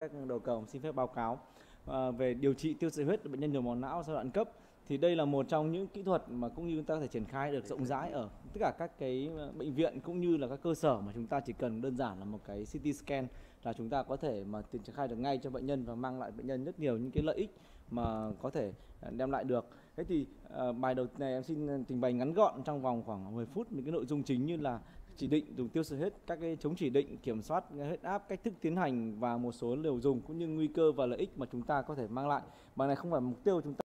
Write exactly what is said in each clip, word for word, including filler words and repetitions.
Các đầu cầu xin phép báo cáo à, về điều trị tiêu sợi huyết bệnh nhân nhồi máu não giai đoạn cấp. Thì đây là một trong những kỹ thuật mà cũng như chúng ta có thể triển khai được rộng rãi ở tất cả các cái bệnh viện cũng như là các cơ sở, mà chúng ta chỉ cần đơn giản là một cái xê tê scan là chúng ta có thể mà triển khai được ngay cho bệnh nhân và mang lại bệnh nhân rất nhiều những cái lợi ích mà có thể đem lại được. Thế thì uh, bài đầu này em xin trình bày ngắn gọn trong vòng khoảng mười phút những cái nội dung chính như là chỉ định dùng tiêu sợi huyết, các cái chống chỉ định, kiểm soát huyết áp, cách thức tiến hành và một số liều dùng cũng như nguy cơ và lợi ích mà chúng ta có thể mang lại. Bài này không phải mục tiêu chúng ta,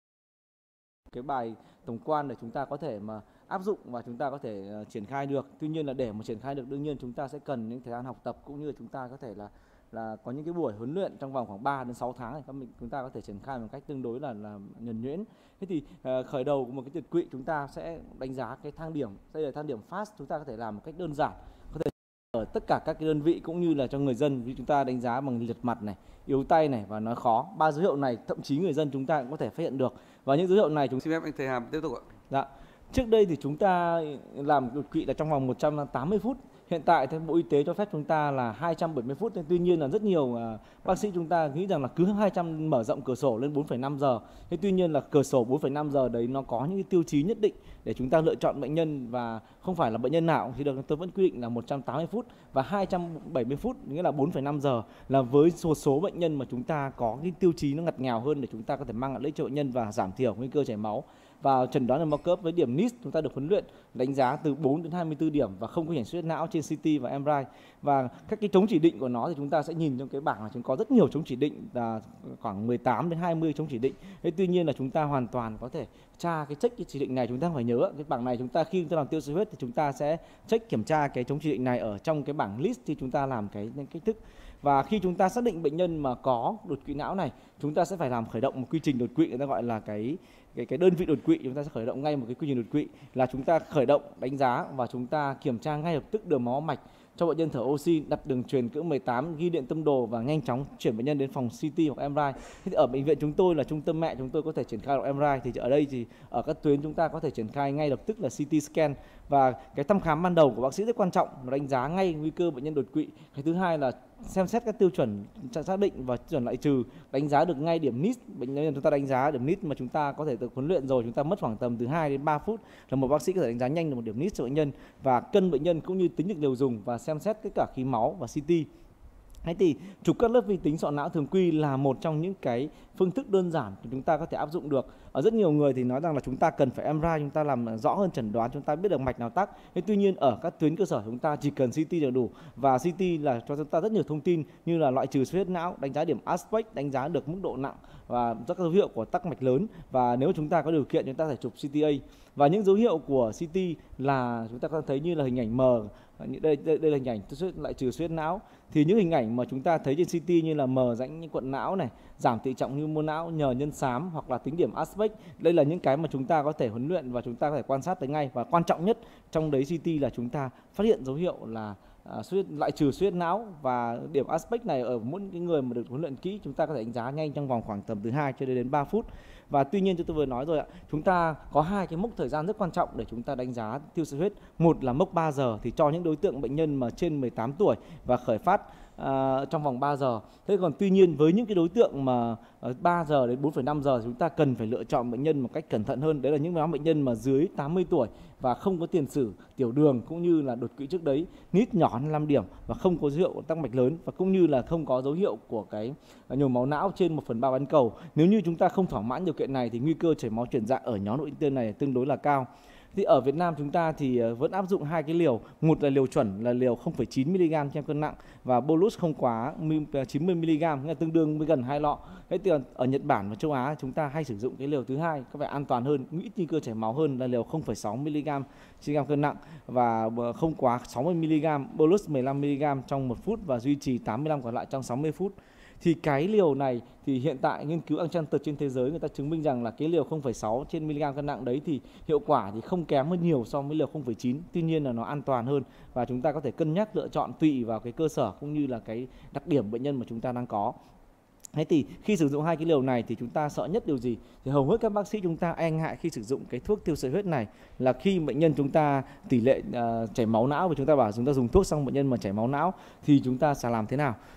cái bài tổng quan để chúng ta có thể mà áp dụng và chúng ta có thể uh, triển khai được. Tuy nhiên là để mà triển khai được đương nhiên chúng ta sẽ cần những thời gian học tập cũng như là chúng ta có thể là là có những cái buổi huấn luyện trong vòng khoảng ba đến sáu tháng này, chúng ta có thể triển khai một cách tương đối là là nhuần nhuyễn. Thế thì uh, khởi đầu của một cái tuyệt quỵ chúng ta sẽ đánh giá cái thang điểm, đây là thang điểm fast, chúng ta có thể làm một cách đơn giản, có thể ở tất cả các cái đơn vị cũng như là cho người dân. Vì chúng ta đánh giá bằng liệt mặt này, yếu tay này và nói khó. Ba dấu hiệu này thậm chí người dân chúng ta cũng có thể phát hiện được, và những dấu hiệu này chúng xin phép anh thầy Hàm tiếp tục ạ. Dạ. Trước đây thì chúng ta làm đột quỵ là trong vòng một trăm tám mươi phút. Hiện tại thì Bộ Y tế cho phép chúng ta là hai trăm bảy mươi phút. Tuy nhiên là rất nhiều uh, bác sĩ chúng ta nghĩ rằng là cứ hai trăm mở rộng cửa sổ lên bốn phẩy năm giờ. Thế tuy nhiên là cửa sổ bốn phẩy năm giờ đấy nó có những cái tiêu chí nhất định để chúng ta lựa chọn bệnh nhân, và không phải là bệnh nhân nào thì được, tôi vẫn quy định là một trăm tám mươi phút và hai trăm bảy mươi phút, nghĩa là bốn phẩy năm giờ là với số số bệnh nhân mà chúng ta có cái tiêu chí nó ngặt nghèo hơn để chúng ta có thể mang lại lợi ích cho bệnh nhân và giảm thiểu nguy cơ chảy máu. Và chẩn đoán nhồi máu cấp với điểm en i ét chúng ta được huấn luyện đánh giá từ bốn đến hai mươi tư điểm và không có hiển xuất não trên xê tê và em rờ i. Và các cái chống chỉ định của nó thì chúng ta sẽ nhìn trong cái bảng là chúng có rất nhiều chống chỉ định, là khoảng mười tám đến hai mươi chống chỉ định. Thế tuy nhiên là chúng ta hoàn toàn có thể tra cái check cái chỉ định này. Chúng ta phải nhớ cái bảng này, chúng ta khi chúng ta làm tiêu sợi huyết thì chúng ta sẽ check kiểm tra cái chống chỉ định này ở trong cái bảng list thì chúng ta làm cái cách thức. Và khi chúng ta xác định bệnh nhân mà có đột quỵ não này, chúng ta sẽ phải làm khởi động một quy trình đột quỵ, người ta gọi là cái cái cái đơn vị đột quỵ. Chúng ta sẽ khởi động ngay một cái quy trình đột quỵ, là chúng ta khởi động đánh giá và chúng ta kiểm tra ngay lập tức đường máu mạch cho bệnh nhân thở oxy, đặt đường truyền cỡ mười tám, ghi điện tâm đồ và nhanh chóng chuyển bệnh nhân đến phòng xê tê hoặc em rờ i. Thì ở bệnh viện chúng tôi là trung tâm mẹ, chúng tôi có thể triển khai được em rờ i, thì ở đây thì ở các tuyến chúng ta có thể triển khai ngay lập tức là xê tê scan. Và cái thăm khám ban đầu của bác sĩ rất quan trọng, nó đánh giá ngay nguy cơ bệnh nhân đột quỵ. Cái thứ hai là xem xét các tiêu chuẩn xác định và chuẩn loại trừ, đánh giá được ngay điểm en i ét. Bệnh nhân chúng ta đánh giá điểm en i ét mà chúng ta có thể được huấn luyện rồi, chúng ta mất khoảng tầm từ hai đến ba phút là một bác sĩ có thể đánh giá nhanh được một điểm en i ét cho bệnh nhân, và cân bệnh nhân cũng như tính được liều dùng và xem xét tất cả khí máu và xê tê. Thế thì chụp cắt lớp vi tính sọ não thường quy là một trong những cái phương thức đơn giản thì chúng ta có thể áp dụng được. Ở rất nhiều người thì nói rằng là chúng ta cần phải em rờ i, chúng ta làm rõ hơn chẩn đoán, chúng ta biết được mạch nào tắc. Thế tuy nhiên ở các tuyến cơ sở chúng ta chỉ cần xê tê là đủ, và xê tê là cho chúng ta rất nhiều thông tin như là loại trừ xuất huyết não, đánh giá điểm aspect, đánh giá được mức độ nặng và các dấu hiệu của tắc mạch lớn. Và nếu chúng ta có điều kiện chúng ta có thể chụp xê tê a. Và những dấu hiệu của xê tê là chúng ta có thấy như là hình ảnh mờ, đây, đây, đây là hình ảnh lại trừ xuất huyết não. Thì những hình ảnh mà chúng ta thấy trên xê tê như là mờ rãnh quận não này, giảm tỷ trọng như mô não, nhờ nhân xám hoặc là tính điểm aspect, đây là những cái mà chúng ta có thể huấn luyện và chúng ta có thể quan sát tới ngay. Và quan trọng nhất trong đấy xê tê là chúng ta phát hiện dấu hiệu là à, xuất, lại trừ xuất huyết não, và điểm aspect này ở mỗi cái người mà được huấn luyện kỹ chúng ta có thể đánh giá nhanh trong vòng khoảng tầm từ hai cho đến ba phút. Và tuy nhiên như tôi vừa nói rồi ạ, chúng ta có hai cái mốc thời gian rất quan trọng để chúng ta đánh giá tiêu sợi huyết. Một là mốc ba giờ, thì cho những đối tượng bệnh nhân mà trên mười tám tuổi và khởi phát à, trong vòng ba giờ. Thế còn tuy nhiên với những cái đối tượng mà ba giờ đến bốn phẩy năm giờ chúng ta cần phải lựa chọn bệnh nhân một cách cẩn thận hơn. Đấy là những nhóm bệnh nhân mà dưới tám mươi tuổi và không có tiền sử tiểu đường cũng như là đột quỵ trước đấy, en i ét nhỏ hơn năm điểm và không có dấu hiệu của tắc mạch lớn, và cũng như là không có dấu hiệu của cái nhồi máu não trên một phần ba bán cầu. Nếu như chúng ta không thỏa mãn điều kiện này thì nguy cơ chảy máu chuyển dạ ở nhóm nội tiêm này tương đối là cao. Thì ở Việt Nam chúng ta thì vẫn áp dụng hai cái liều, một là liều chuẩn là liều không phẩy chín mi-li-gam trên cân nặng và bolus không quá chín mươi mi-li-gam, nghĩa là tương đương với gần hai lọ. Thế thì ở Nhật Bản và châu Á chúng ta hay sử dụng cái liều thứ hai, có vẻ an toàn hơn, ít nguy cơ chảy máu hơn, là liều không phẩy sáu mi-li-gam trên gam cân nặng và không quá sáu mươi mi-li-gam, bolus mười lăm mi-li-gam trong một phút và duy trì tám mươi lăm còn lại trong sáu mươi phút. Thì cái liều này thì hiện tại nghiên cứu Accenture trên thế giới người ta chứng minh rằng là cái liều không phẩy sáu trên mg cân nặng đấy thì hiệu quả thì không kém hơn nhiều so với liều không phẩy chín. Tuy nhiên là nó an toàn hơn và chúng ta có thể cân nhắc lựa chọn tùy vào cái cơ sở cũng như là cái đặc điểm bệnh nhân mà chúng ta đang có. Thế thì khi sử dụng hai cái liều này thì chúng ta sợ nhất điều gì? Thì hầu hết các bác sĩ chúng ta e ngại khi sử dụng cái thuốc tiêu sợi huyết này là khi bệnh nhân chúng ta tỷ lệ uh, chảy máu não và chúng ta bảo chúng ta dùng thuốc xong bệnh nhân mà chảy máu não thì chúng ta sẽ làm thế nào?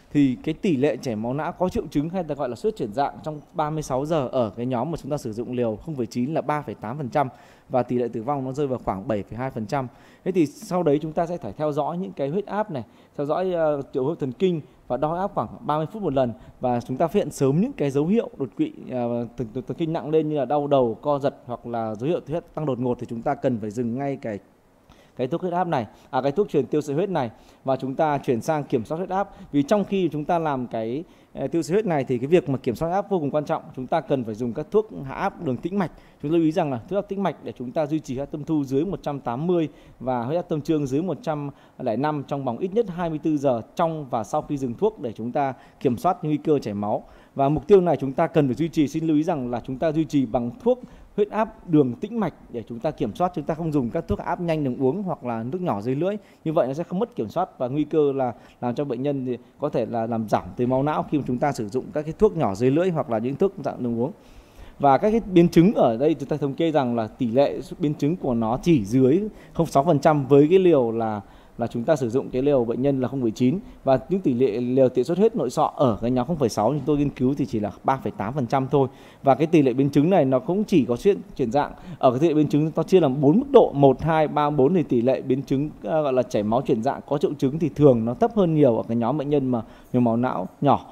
thì cái tỷ lệ chảy máu não có triệu chứng hay là gọi là suất chuyển dạng trong ba mươi sáu giờ ở cái nhóm mà chúng ta sử dụng liều không phẩy chín là ba phẩy tám phần trăm và tỷ lệ tử vong nó rơi vào khoảng bảy phẩy hai phần trăm. Thế thì sau đấy chúng ta sẽ phải theo dõi những cái huyết áp này, theo dõi uh, tiểu hô hấp thần kinh và đo áp khoảng ba mươi phút một lần, và chúng ta phát hiện sớm những cái dấu hiệu đột quỵ uh, thần, thần kinh nặng lên như là đau đầu, co giật hoặc là dấu hiệu huyết tăng đột ngột thì chúng ta cần phải dừng ngay cái cái thuốc huyết áp này, à cái thuốc truyền tiêu sợi huyết này, và chúng ta chuyển sang kiểm soát huyết áp. Vì trong khi chúng ta làm cái uh, tiêu sợi huyết này thì cái việc mà kiểm soát huyết áp vô cùng quan trọng. Chúng ta cần phải dùng các thuốc hạ áp đường tĩnh mạch. Chúng lưu ý rằng là thuốc áp tĩnh mạch để chúng ta duy trì huyết áp tâm thu dưới một trăm tám mươi và huyết áp tâm trương dưới một trăm lẻ năm trong vòng ít nhất hai mươi tư giờ trong và sau khi dừng thuốc để chúng ta kiểm soát nguy cơ chảy máu. Và mục tiêu này chúng ta cần phải duy trì, xin lưu ý rằng là chúng ta duy trì bằng thuốc huyết áp đường tĩnh mạch để chúng ta kiểm soát. Chúng ta không dùng các thuốc áp nhanh đường uống hoặc là nước nhỏ dưới lưỡi, như vậy nó sẽ không mất kiểm soát và nguy cơ là làm cho bệnh nhân thì có thể là làm giảm tới máu não khi mà chúng ta sử dụng các cái thuốc nhỏ dưới lưỡi hoặc là những thuốc dạng đường uống. Và các cái biến chứng ở đây chúng ta thống kê rằng là tỷ lệ biến chứng của nó chỉ dưới không phẩy sáu phần trăm với cái liều là là chúng ta sử dụng cái liều bệnh nhân là không phẩy chín, và những tỷ lệ liều tỉ suất huyết nội sọ ở cái nhóm không phẩy sáu chúng tôi nghiên cứu thì chỉ là ba phẩy tám phần trăm thôi. Và cái tỷ lệ biến chứng này nó cũng chỉ có chuyển chuyển dạng ở cái tỷ lệ biến chứng nó chia làm bốn mức độ một, hai, ba, bốn, thì tỷ lệ biến chứng uh, gọi là chảy máu chuyển dạng có triệu chứng thì thường nó thấp hơn nhiều ở cái nhóm bệnh nhân mà nhồi máu não nhỏ.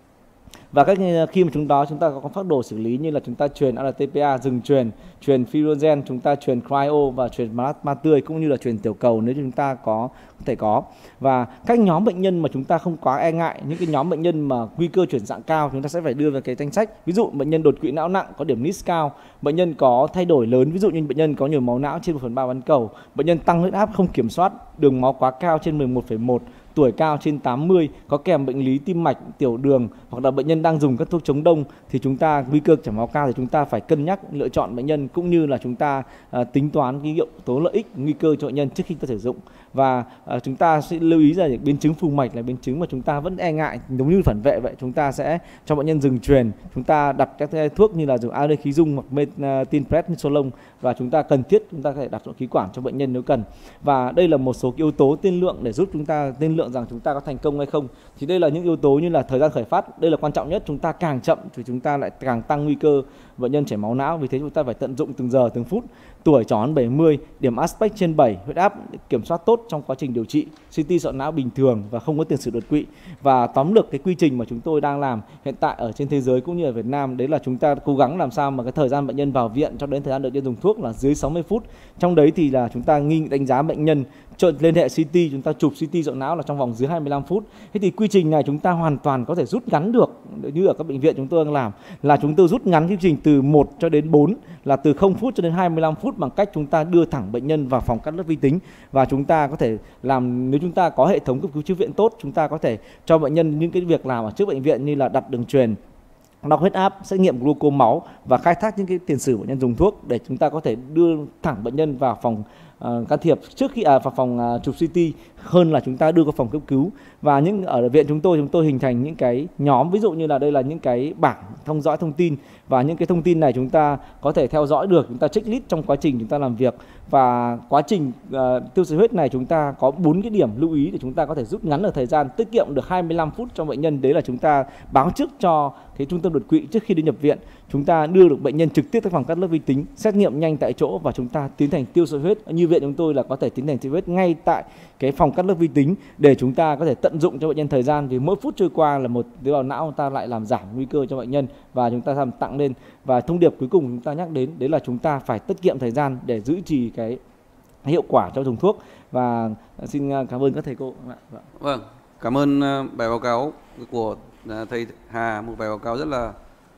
Và các khi mà chúng đó chúng ta có phác đồ xử lý như là chúng ta truyền a lờ tê pê a dừng truyền, truyền Firogen, chúng ta truyền cryo và truyền plasma tươi, cũng như là truyền tiểu cầu nếu chúng ta có có thể có. Và các nhóm bệnh nhân mà chúng ta không quá e ngại, những cái nhóm bệnh nhân mà nguy cơ chuyển dạng cao chúng ta sẽ phải đưa vào cái danh sách. Ví dụ bệnh nhân đột quỵ não nặng có điểm nis cao, bệnh nhân có thay đổi lớn, ví dụ như bệnh nhân có nhồi máu não trên một phần ba bán cầu, bệnh nhân tăng huyết áp không kiểm soát, đường máu quá cao trên mười một phẩy một, tuổi cao trên tám mươi, có kèm bệnh lý tim mạch, tiểu đường, hoặc là bệnh nhân đang dùng các thuốc chống đông thì chúng ta nguy cơ chảy máu cao thì chúng ta phải cân nhắc lựa chọn bệnh nhân, cũng như là chúng ta uh, tính toán cái yếu tố lợi ích nguy cơ cho bệnh nhân trước khi ta sử dụng. Và uh, chúng ta sẽ lưu ý là biến chứng phù mạch là biến chứng mà chúng ta vẫn e ngại, giống như phản vệ vậy. Chúng ta sẽ cho bệnh nhân dừng truyền, chúng ta đặt các thuốc như là dùng a đê khí dung hoặc metinprednisolone, và chúng ta cần thiết chúng ta có thể đặt nội khí quản cho bệnh nhân nếu cần. Và đây là một số yếu tố tiên lượng để giúp chúng ta tiên lượng rằng chúng ta có thành công hay không. Thì đây là những yếu tố như là thời gian khởi phát, đây là quan trọng nhất. Chúng ta càng chậm thì chúng ta lại càng tăng nguy cơ bệnh nhân chảy máu não, vì thế chúng ta phải tận dụng từng giờ từng phút. Tuổi trò hơn bảy mươi, điểm aspect trên bảy, huyết áp kiểm soát tốt trong quá trình điều trị, xê tê sọ não bình thường và không có tiền sử đột quỵ. Và tóm lược cái quy trình mà chúng tôi đang làm hiện tại ở trên thế giới cũng như ở Việt Nam, đấy là chúng ta cố gắng làm sao mà cái thời gian bệnh nhân vào viện cho đến thời gian đợi nhân dùng thuốc là dưới sáu mươi phút. Trong đấy thì là chúng ta nghi đánh giá bệnh nhân liên hệ xê tê, chúng ta chụp xê tê sọ não là trong vòng dưới hai mươi lăm phút. Thế thì quy trình này chúng ta hoàn toàn có thể rút ngắn được, như ở các bệnh viện chúng tôi đang làm là chúng tôi rút ngắn quy trình từ một cho đến bốn, là từ không phút cho đến hai mươi lăm phút, bằng cách chúng ta đưa thẳng bệnh nhân vào phòng cắt lớp vi tính. Và chúng ta có thể làm, nếu chúng ta có hệ thống cấp cứu trước viện tốt, chúng ta có thể cho bệnh nhân những cái việc làm ở trước bệnh viện như là đặt đường truyền, đo huyết áp, xét nghiệm gluco máu và khai thác những cái tiền sử bệnh nhân dùng thuốc để chúng ta có thể đưa thẳng bệnh nhân vào phòng uh, can thiệp trước khi à, vào phòng uh, chụp xê tê, hơn là chúng ta đưa vào phòng cấp cứu. Và những ở viện chúng tôi chúng tôi hình thành những cái nhóm, ví dụ như là đây là những cái bảng theo dõi thông tin, và những cái thông tin này chúng ta có thể theo dõi được, chúng ta checklist trong quá trình chúng ta làm việc. Và quá trình uh, tiêu sợi huyết này chúng ta có bốn cái điểm lưu ý để chúng ta có thể rút ngắn được thời gian, tiết kiệm được hai mươi lăm phút cho bệnh nhân. Đấy là chúng ta báo trước cho cái trung tâm đột quỵ trước khi đi nhập viện, chúng ta đưa được bệnh nhân trực tiếp tới phòng cắt lớp vi tính, xét nghiệm nhanh tại chỗ và chúng ta tiến hành tiêu sợi huyết. Như viện chúng tôi là có thể tiến hành tiêu sợi huyết ngay tại cái phòng cắt lớp vi tính để chúng ta có thể tận dụng cho bệnh nhân thời gian, vì mỗi phút trôi qua là một tế bào não ta lại làm giảm nguy cơ cho bệnh nhân và chúng ta làm tăng lên. Và thông điệp cuối cùng chúng ta nhắc đến đấy là chúng ta phải tiết kiệm thời gian để giữ trì cái hiệu quả cho dùng thuốc. Và xin cảm ơn các thầy cô. Vâng, cảm ơn bài báo cáo của thầy Hà, một bài báo cáo rất là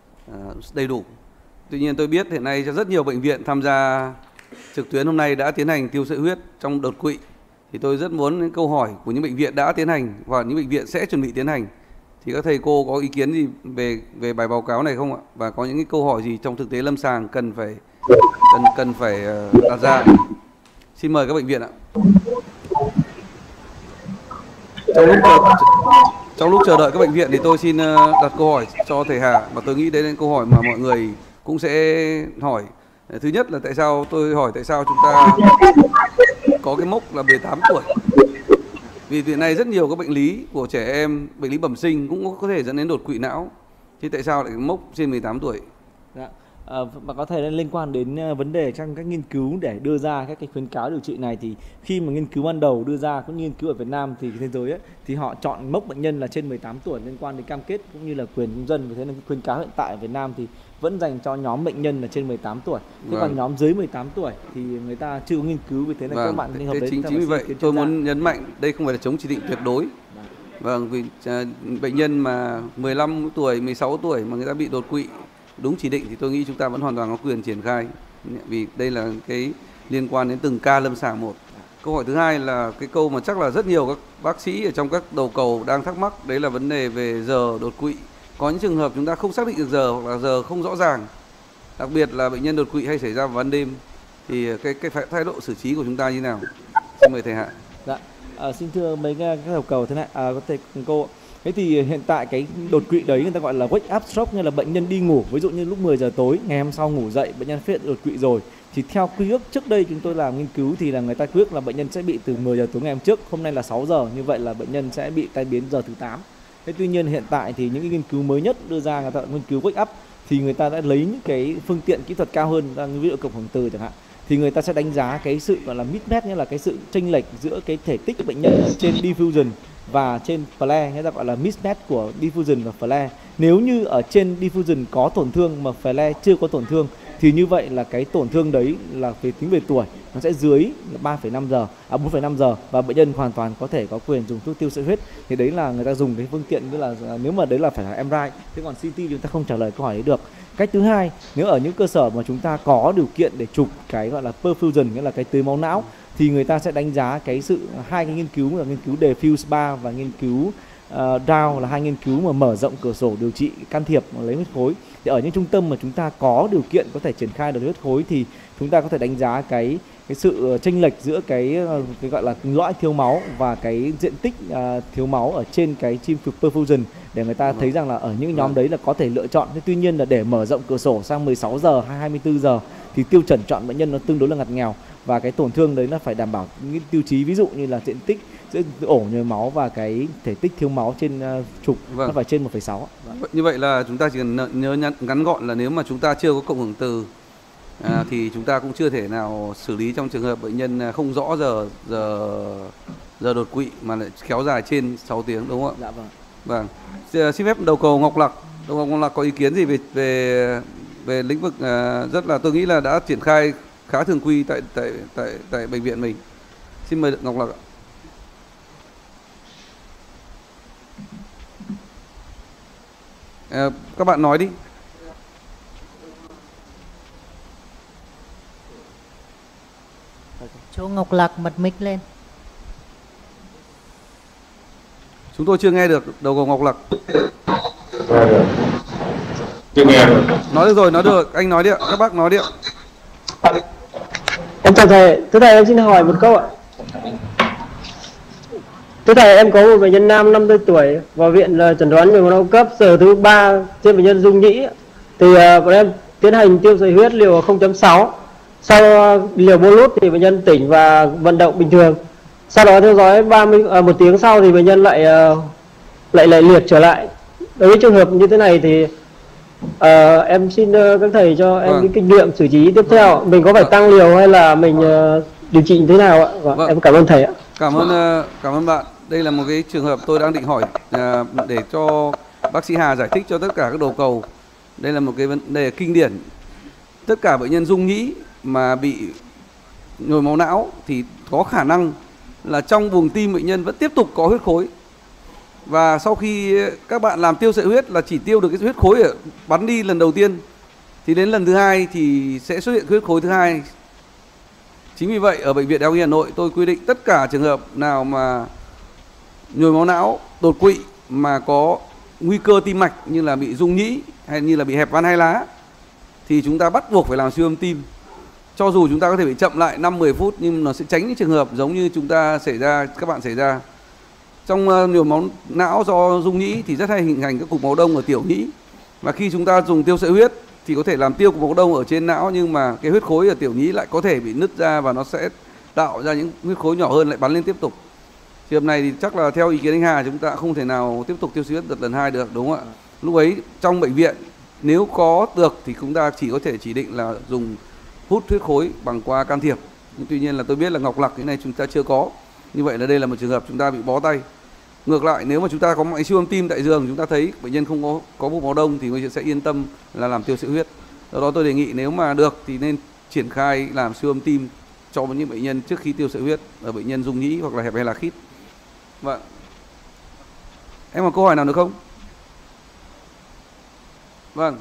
đầy đủ. Tuy nhiên tôi biết hiện nay rất nhiều bệnh viện tham gia trực tuyến hôm nay đã tiến hành tiêu sợi huyết trong đột quỵ. Thì tôi rất muốn những câu hỏi của những bệnh viện đã tiến hành và những bệnh viện sẽ chuẩn bị tiến hành. Thì các thầy cô có ý kiến gì về về bài báo cáo này không ạ? Và có những cái câu hỏi gì trong thực tế lâm sàng cần phải cần cần phải đặt ra? Xin mời các bệnh viện ạ. Trong lúc trong lúc chờ đợi các bệnh viện thì tôi xin đặt câu hỏi cho thầy Hà, mà tôi nghĩ đấy là câu hỏi mà mọi người cũng sẽ hỏi. Thứ nhất là tại sao tôi hỏi tại sao chúng ta có cái mốc là mười tám tuổi. Vì hiện nay rất nhiều các bệnh lý của trẻ em, bệnh lý bẩm sinh cũng có thể dẫn đến đột quỵ não. Thì tại sao lại mốc trên mười tám tuổi? Dạ. À, và có thể liên quan đến vấn đề trong các nghiên cứu để đưa ra các cái khuyến cáo điều trị này, thì khi mà nghiên cứu ban đầu đưa ra các nghiên cứu ở Việt Nam thì thế giới ấy, thì họ chọn mốc bệnh nhân là trên mười tám tuổi liên quan đến cam kết cũng như là quyền công dân. Vì thế nên khuyến cáo hiện tại ở Việt Nam thì vẫn dành cho nhóm bệnh nhân là trên mười tám tuổi. Thế vâng. còn nhóm dưới mười tám tuổi thì người ta chưa có nghiên cứu, vì thế nên vâng. các bạn nên hợp đấy. Chính chính vì vậy tôi muốn nhấn mạnh đây không phải là chống chỉ định tuyệt đối. Vâng, vì uh, bệnh nhân mà mười lăm tuổi, mười sáu tuổi mà người ta bị đột quỵ đúng chỉ định thì tôi nghĩ chúng ta vẫn hoàn toàn có quyền triển khai, vì đây là cái liên quan đến từng ca lâm sàng một. Câu hỏi thứ hai là cái câu mà chắc là rất nhiều các bác sĩ ở trong các đầu cầu đang thắc mắc, đấy là vấn đề về giờ đột quỵ. Có những trường hợp chúng ta không xác định được giờ hoặc là giờ không rõ ràng, đặc biệt là bệnh nhân đột quỵ hay xảy ra vào ban đêm, thì cái cái thái độ xử trí của chúng ta như nào? Xin mời thầy Hạ. Dạ, à, xin thưa mấy các đầu cầu thế này, à, có thể cô. Thế thì hiện tại cái đột quỵ đấy người ta gọi là wake up stroke, như là bệnh nhân đi ngủ, ví dụ như lúc mười giờ tối ngày hôm sau ngủ dậy bệnh nhân phát hiện đột quỵ rồi, thì theo quy ước trước đây chúng tôi làm nghiên cứu thì là người ta quy ước là bệnh nhân sẽ bị từ mười giờ tối ngày hôm trước, hôm nay là sáu giờ, như vậy là bệnh nhân sẽ bị tai biến giờ thứ tám. Thế tuy nhiên hiện tại thì những cái nghiên cứu mới nhất đưa ra, người ta nghiên cứu wake up thì người ta đã lấy những cái phương tiện kỹ thuật cao hơn, ví dụ cộng hưởng từ chẳng hạn, thì người ta sẽ đánh giá cái sự gọi là mismatch, như là cái sự chênh lệch giữa cái thể tích của bệnh nhân ở trên diffusion và trên flare, người ta gọi là mismatch của diffusion và flare. Nếu như ở trên diffusion có tổn thương mà flare chưa có tổn thương thì như vậy là cái tổn thương đấy là về tính về tuổi nó sẽ dưới ba phẩy năm giờ, à bốn phẩy năm giờ, và bệnh nhân hoàn toàn có thể có quyền dùng thuốc tiêu sợi huyết. Thì đấy là người ta dùng cái phương tiện như là nếu mà đấy là phải là em rờ i. Thế còn xê tê chúng ta không trả lời câu hỏi đấy được. Cách thứ hai, nếu ở những cơ sở mà chúng ta có điều kiện để chụp cái gọi là perfusion, nghĩa là cái tưới máu não, thì người ta sẽ đánh giá cái sự hai cái nghiên cứu là nghiên cứu diffuse ba và nghiên cứu uh, Down là hai nghiên cứu mà mở rộng cửa sổ điều trị can thiệp lấy huyết khối. Thì ở những trung tâm mà chúng ta có điều kiện có thể triển khai được huyết khối thì chúng ta có thể đánh giá cái cái sự chênh lệch giữa cái cái gọi là lõi thiếu máu và cái diện tích uh, thiếu máu ở trên cái chim chụp perfusion, để người ta thấy rằng là ở những nhóm đấy là có thể lựa chọn. Thế tuy nhiên là để mở rộng cửa sổ sang mười sáu giờ hay hai mươi tư giờ thì tiêu chuẩn chọn bệnh nhân nó tương đối là ngặt nghèo, và cái tổn thương đấy nó phải đảm bảo những tiêu chí ví dụ như là diện tích giữa ổ nhồi máu và cái thể tích thiếu máu trên uh, trục vâng. nó phải trên một phẩy sáu. Vâng. Như vậy là chúng ta chỉ cần nhớ ngắn gọn là nếu mà chúng ta chưa có cộng hưởng từ à, thì chúng ta cũng chưa thể nào xử lý trong trường hợp bệnh nhân không rõ giờ giờ giờ đột quỵ mà lại kéo dài trên sáu tiếng, đúng không ạ? Dạ vâng. Vâng. Xin phép đầu cầu Ngọc Lặc, đầu cầu Ngọc Lặc có ý kiến gì về về về lĩnh vực uh, rất là tôi nghĩ là đã triển khai khá thường quy tại tại tại tại bệnh viện mình. Xin mời Ngọc Lặc ạ. À, các bạn nói đi. Chú Ngọc Lặc bật mic lên. Chúng tôi chưa nghe được đầu cầu Ngọc Lặc. Chưa nghe được. Nói được rồi, nói được, anh nói đi ạ, các bác nói đi ạ. Em chào thầy, thưa thầy em xin hỏi một câu ạ. Thưa thầy, em có một bệnh nhân nam năm mươi tuổi vào viện là chẩn đoán nhồi máu não cấp giờ thứ ba trên bệnh nhân dung nhĩ. Thì uh, bọn em tiến hành tiêu sợi huyết liều không chấm sáu. Sau uh, liều bolus thì bệnh nhân tỉnh và vận động bình thường. Sau đó theo dõi ba mươi uh, một tiếng sau thì bệnh nhân lại uh, lại lại liệt trở lại. Đối với trường hợp như thế này thì uh, em xin uh, các thầy cho em vâng. cái kinh nghiệm xử trí tiếp theo. Mình có phải vâng. tăng liều hay là mình uh, điều trị như thế nào ạ? Vâng. Vâng. Em cảm ơn thầy ạ. Cảm ơn uh, cảm ơn bạn. Đây là một cái trường hợp tôi đang định hỏi uh, để cho bác sĩ Hà giải thích cho tất cả các đầu cầu. Đây là một cái vấn đề kinh điển. Tất cả bệnh nhân dung nhĩ mà bị nhồi máu não thì có khả năng là trong buồng tim bệnh nhân vẫn tiếp tục có huyết khối. Và sau khi các bạn làm tiêu sợi huyết là chỉ tiêu được cái huyết khối ở bắn đi lần đầu tiên, thì đến lần thứ hai thì sẽ xuất hiện huyết khối thứ hai. Chính vì vậy ở bệnh viện Đại học Y Hà Nội tôi quy định tất cả trường hợp nào mà nhồi máu não, đột quỵ mà có nguy cơ tim mạch như là bị rung nhĩ hay như là bị hẹp van hai lá thì chúng ta bắt buộc phải làm siêu âm tim. Cho dù chúng ta có thể bị chậm lại năm mười phút nhưng nó sẽ tránh những trường hợp giống như chúng ta xảy ra, các bạn xảy ra. Trong uh, nhồi máu não do rung nhĩ thì rất hay hình thành các cục máu đông ở tiểu nhĩ. Và khi chúng ta dùng tiêu sợi huyết thì có thể làm tiêu cục máu đông ở trên não, nhưng mà cái huyết khối ở tiểu nhĩ lại có thể bị nứt ra và nó sẽ tạo ra những huyết khối nhỏ hơn lại bắn lên tiếp tục. Trường hợp này thì chắc là theo ý kiến anh Hà chúng ta không thể nào tiếp tục tiêu sợi huyết đợt lần hai được, đúng không ạ? Lúc ấy trong bệnh viện nếu có được thì chúng ta chỉ có thể chỉ định là dùng hút huyết khối bằng qua can thiệp. Nhưng tuy nhiên là tôi biết là Ngọc Lặc cái này chúng ta chưa có. Như vậy là đây là một trường hợp chúng ta bị bó tay. Ngược lại nếu mà chúng ta có máy siêu âm tim tại giường, chúng ta thấy bệnh nhân không có có bụng máu đông thì người sẽ yên tâm là làm tiêu sợi huyết. Do đó tôi đề nghị nếu mà được thì nên triển khai làm siêu âm tim cho những bệnh nhân trước khi tiêu sợi huyết ở bệnh nhân dung nhĩ hoặc là hẹp hay là khít. Vâng. Em có câu hỏi nào nữa không? Vâng.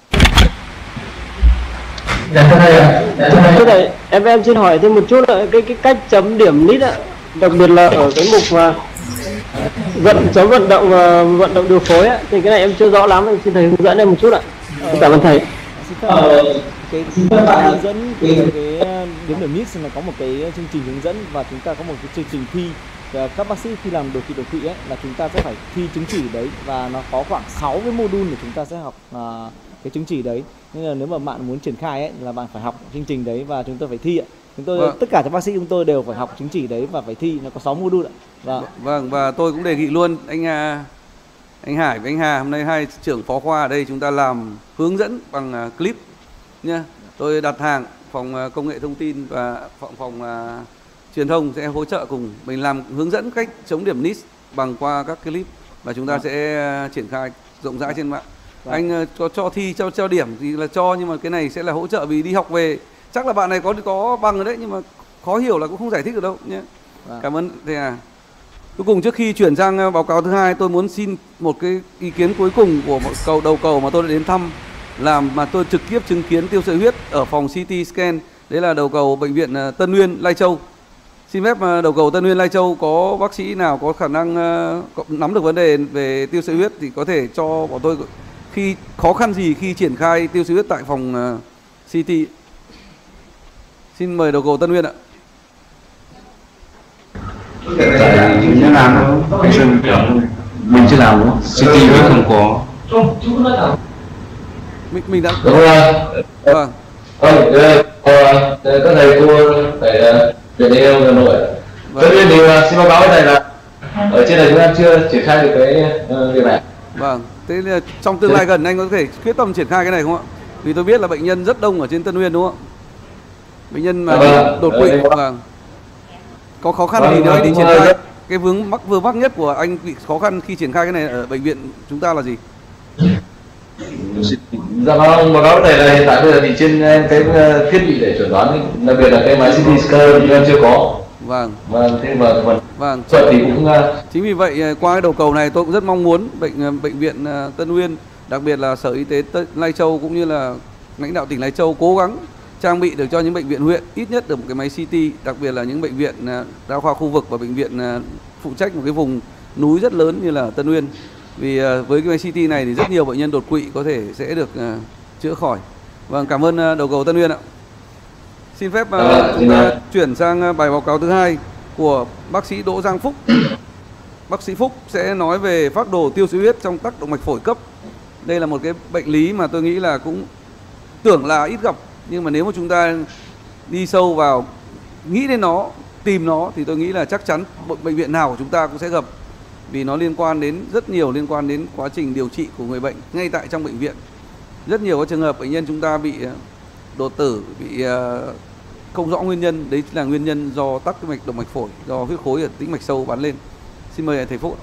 Dạ thưa thầy ạ. Thưa thầy, em em xin hỏi thêm một chút là cái cái cách chấm điểm nít ạ, đặc biệt là ở cái mục mà vận chấm vận động và vận động điều phối ạ, thì cái này em chưa rõ lắm, em xin thầy hướng dẫn em một chút ạ. Ờ, cảm ơn thầy. Ờ, cái hướng dẫn của cái điểm điểm nít là có một cái chương trình hướng dẫn và chúng ta có một cái chương trình thi. Và các bác sĩ khi làm đột quỵ đột quỵ ấy là chúng ta sẽ phải thi chứng chỉ đấy, và nó có khoảng sáu cái module để chúng ta sẽ học uh, cái chứng chỉ đấy. Nên là nếu mà bạn muốn triển khai ấy là bạn phải học chương trình đấy và chúng tôi phải thi ạ. Chúng tôi vâng. Tất cả các bác sĩ chúng tôi đều phải học chứng chỉ đấy và phải thi, nó có sáu module ạ. Vâng. Vâng, và tôi cũng đề nghị luôn anh anh Hải và anh Hà, hôm nay hai trưởng phó khoa ở đây chúng ta làm hướng dẫn bằng clip nha. Tôi đặt hàng phòng công nghệ thông tin và phòng phòng uh, truyền thông sẽ hỗ trợ cùng mình làm hướng dẫn cách chống điểm nít bằng qua các clip và chúng ta vâng. sẽ triển khai rộng rãi trên mạng. Vâng. Anh uh, có cho thi cho cho điểm thì là cho, nhưng mà cái này sẽ là hỗ trợ vì đi học về chắc là bạn này có có bằng rồi đấy, nhưng mà khó hiểu là cũng không giải thích được đâu nhé. Vâng. Cảm ơn thầy à. Cuối cùng trước khi chuyển sang báo cáo thứ hai, tôi muốn xin một cái ý kiến cuối cùng của một cầu đầu cầu mà tôi đã đến thăm làm mà tôi trực tiếp chứng kiến tiêu sợi huyết ở phòng xê tê scan, đấy là đầu cầu bệnh viện Tân Uyên Lai Châu. Xin phép đầu cầu Tân Uyên Lai Châu có bác sĩ nào có khả năng uh, nắm được vấn đề về tiêu sợi huyết thì có thể cho bọn tôi khi khó khăn gì khi triển khai tiêu sợi huyết tại phòng uh, xê tê. Xin mời đầu cầu Tân Uyên ạ. Tại mình chưa làm đâu, anh Sơn mình chưa làm đâu, xê tê huyết không có. Mình mình đã. Đúng rồi. Vâng. Vâng, các thầy cô phải về đây Hà Nội. Tất nhiên thì xin báo cáo với thầy là ở trên này chúng em chưa triển khai được cái uh, việc này. Vâng, thế là trong tương lai gần anh có thể quyết tâm triển khai cái này không ạ? Vì tôi biết là bệnh nhân rất đông ở trên Tân Uyên đúng không ạ? Bệnh nhân mà vâng, đột quỵ. Vâng. Có khó khăn vâng, gì nữa vâng, để triển khai? Cái vướng mắc vướng mắc nhất của anh bị khó khăn khi triển khai cái này ở bệnh viện chúng ta là gì? Dạ vâng, báo cáo với thầy là hiện tại bây giờ thì trên cái thiết bị để chuẩn đoán, đặc biệt là cái máy xê tê scan thì em chưa có. Vâng. Vâng, thế mà phần vâng. thì cũng chính vì vậy qua cái đầu cầu này tôi cũng rất mong muốn bệnh bệnh viện Tân Uyên, đặc biệt là Sở Y tế Lai Châu cũng như là lãnh đạo tỉnh Lai Châu cố gắng trang bị được cho những bệnh viện huyện ít nhất được một cái máy xê tê, đặc biệt là những bệnh viện đa khoa khu vực và bệnh viện phụ trách một cái vùng núi rất lớn như là Tân Uyên. Vì với cái máy xê tê này thì rất nhiều bệnh nhân đột quỵ có thể sẽ được uh, chữa khỏi. Vâng, cảm ơn uh, đầu cầu Tân Uyên ạ. Xin phép uh, chúng ta chuyển sang uh, bài báo cáo thứ hai của bác sĩ Đỗ Giang Phúc. Bác sĩ Phúc sẽ nói về phác đồ tiêu sợi huyết trong tắc động mạch phổi cấp. Đây là một cái bệnh lý mà tôi nghĩ là cũng tưởng là ít gặp, nhưng mà nếu mà chúng ta đi sâu vào nghĩ đến nó, tìm nó thì tôi nghĩ là chắc chắn bệnh viện nào của chúng ta cũng sẽ gặp, vì nó liên quan đến rất nhiều liên quan đến quá trình điều trị của người bệnh ngay tại trong bệnh viện. Rất nhiều các trường hợp bệnh nhân chúng ta bị đột tử, bị không rõ nguyên nhân, đấy là nguyên nhân do tắc cái mạch động mạch phổi, do huyết khối ở tĩnh mạch sâu bắn lên. Xin mời thầy Phúc.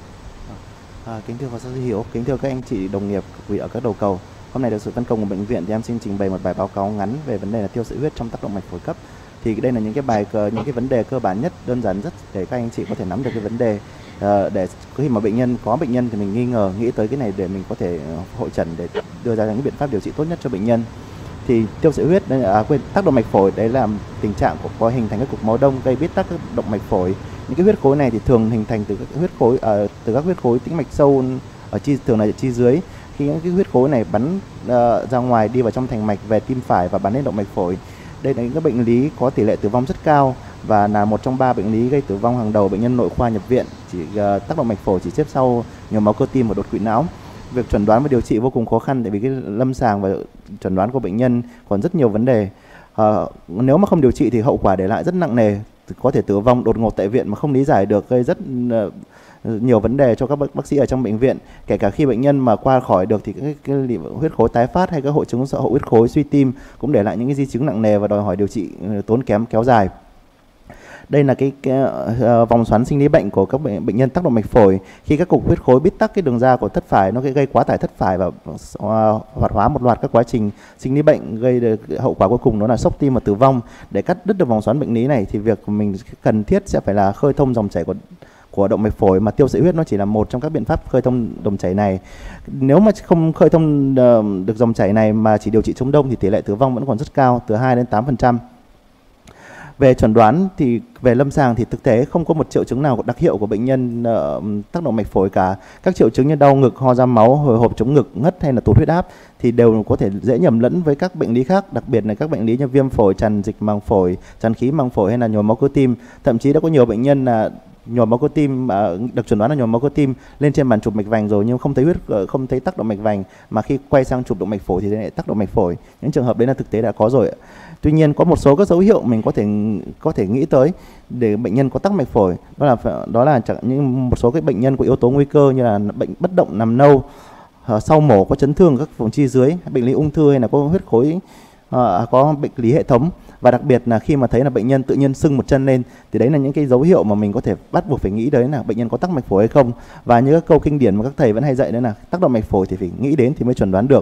À, kính thưa phó giáo sư Hiếu, kính thưa các anh chị đồng nghiệp quý ở các đầu cầu. Hôm nay được sự phân công của bệnh viện thì em xin trình bày một bài báo cáo ngắn về vấn đề là tiêu sợi huyết trong tắc động mạch phổi cấp. Thì đây là những cái bài những cái vấn đề cơ bản nhất, đơn giản nhất để các anh chị có thể nắm được cái vấn đề. À, để khi mà bệnh nhân có bệnh nhân thì mình nghi ngờ nghĩ tới cái này để mình có thể hội chẩn để đưa ra những biện pháp điều trị tốt nhất cho bệnh nhân. Thì tiêu sợi huyết, à, quên, tắc động mạch phổi đấy là tình trạng của có hình thành các cục máu đông gây bít tắc động mạch phổi. Những cái huyết khối này thì thường hình thành từ các huyết khối uh, từ các huyết khối tĩnh mạch sâu ở chi thường là ở chi dưới. Khi những cái huyết khối này bắn uh, ra ngoài đi vào trong thành mạch về tim phải và bắn lên động mạch phổi. Đây là những cái bệnh lý có tỷ lệ tử vong rất cao và là một trong ba bệnh lý gây tử vong hàng đầu bệnh nhân nội khoa nhập viện. Chỉ uh, tắc động mạch phổi chỉ xếp sau nhồi máu cơ tim và đột quỵ não. Việc chẩn đoán và điều trị vô cùng khó khăn, tại vì cái lâm sàng và chẩn đoán của bệnh nhân còn rất nhiều vấn đề. Uh, nếu mà không điều trị thì hậu quả để lại rất nặng nề. có thể tử vong đột ngột tại viện mà không lý giải được, gây rất uh, nhiều vấn đề cho các bác, bác sĩ ở trong bệnh viện. Kể cả khi bệnh nhân mà qua khỏi được thì cái, cái, cái huyết khối tái phát hay các hội chứng hậu huyết khối, suy tim cũng để lại những cái di chứng nặng nề và đòi hỏi điều trị tốn kém kéo dài. Đây là cái, cái uh, vòng xoắn sinh lý bệnh của các bệnh, bệnh nhân tắc động mạch phổi. Khi các cục huyết khối bít tắc cái đường ra của thất phải, nó gây quá tải thất phải và uh, hoạt hóa một loạt các quá trình sinh lý bệnh, gây được hậu quả cuối cùng đó là sốc tim và tử vong. Để cắt đứt được vòng xoắn bệnh lý này thì việc mình cần thiết sẽ phải là khơi thông dòng chảy của của động mạch phổi, mà tiêu sợi huyết nó chỉ là một trong các biện pháp khơi thông dòng chảy này. Nếu mà không khơi thông uh, được dòng chảy này mà chỉ điều trị chống đông thì tỷ lệ tử vong vẫn còn rất cao, từ hai đến tám phần trăm. Về chẩn đoán thì về lâm sàng thì thực tế không có một triệu chứng nào đặc hiệu của bệnh nhân uh, tắc động mạch phổi cả. Các triệu chứng như đau ngực, ho ra máu, hồi hộp chống ngực, ngất hay là tụt huyết áp thì đều có thể dễ nhầm lẫn với các bệnh lý khác, đặc biệt là các bệnh lý như viêm phổi, tràn dịch màng phổi, tràn khí màng phổi hay là nhồi máu cơ tim. Thậm chí đã có nhiều bệnh nhân là nhồi máu cơ tim, được chẩn đoán là nhồi máu cơ tim lên trên bàn chụp mạch vành rồi nhưng không thấy huyết, không thấy tắc động mạch vành, mà khi quay sang chụp động mạch phổi thì lại tắc động mạch phổi. Những trường hợp đấy là thực tế đã có rồi. Tuy nhiên có một số các dấu hiệu mình có thể có thể nghĩ tới để bệnh nhân có tắc mạch phổi, đó là đó là chẳng những một số cái bệnh nhân có yếu tố nguy cơ như là bệnh bất động nằm lâu, sau mổ có chấn thương các vùng chi dưới, bệnh lý ung thư hay là có huyết khối, có bệnh lý hệ thống. Và đặc biệt là khi mà thấy là bệnh nhân tự nhiên sưng một chân lên thì đấy là những cái dấu hiệu mà mình có thể bắt buộc phải nghĩ đấy là bệnh nhân có tắc mạch phổi hay không. Và những các câu kinh điển mà các thầy vẫn hay dạy đấy là tắc động mạch phổi thì phải nghĩ đến thì mới chuẩn đoán được.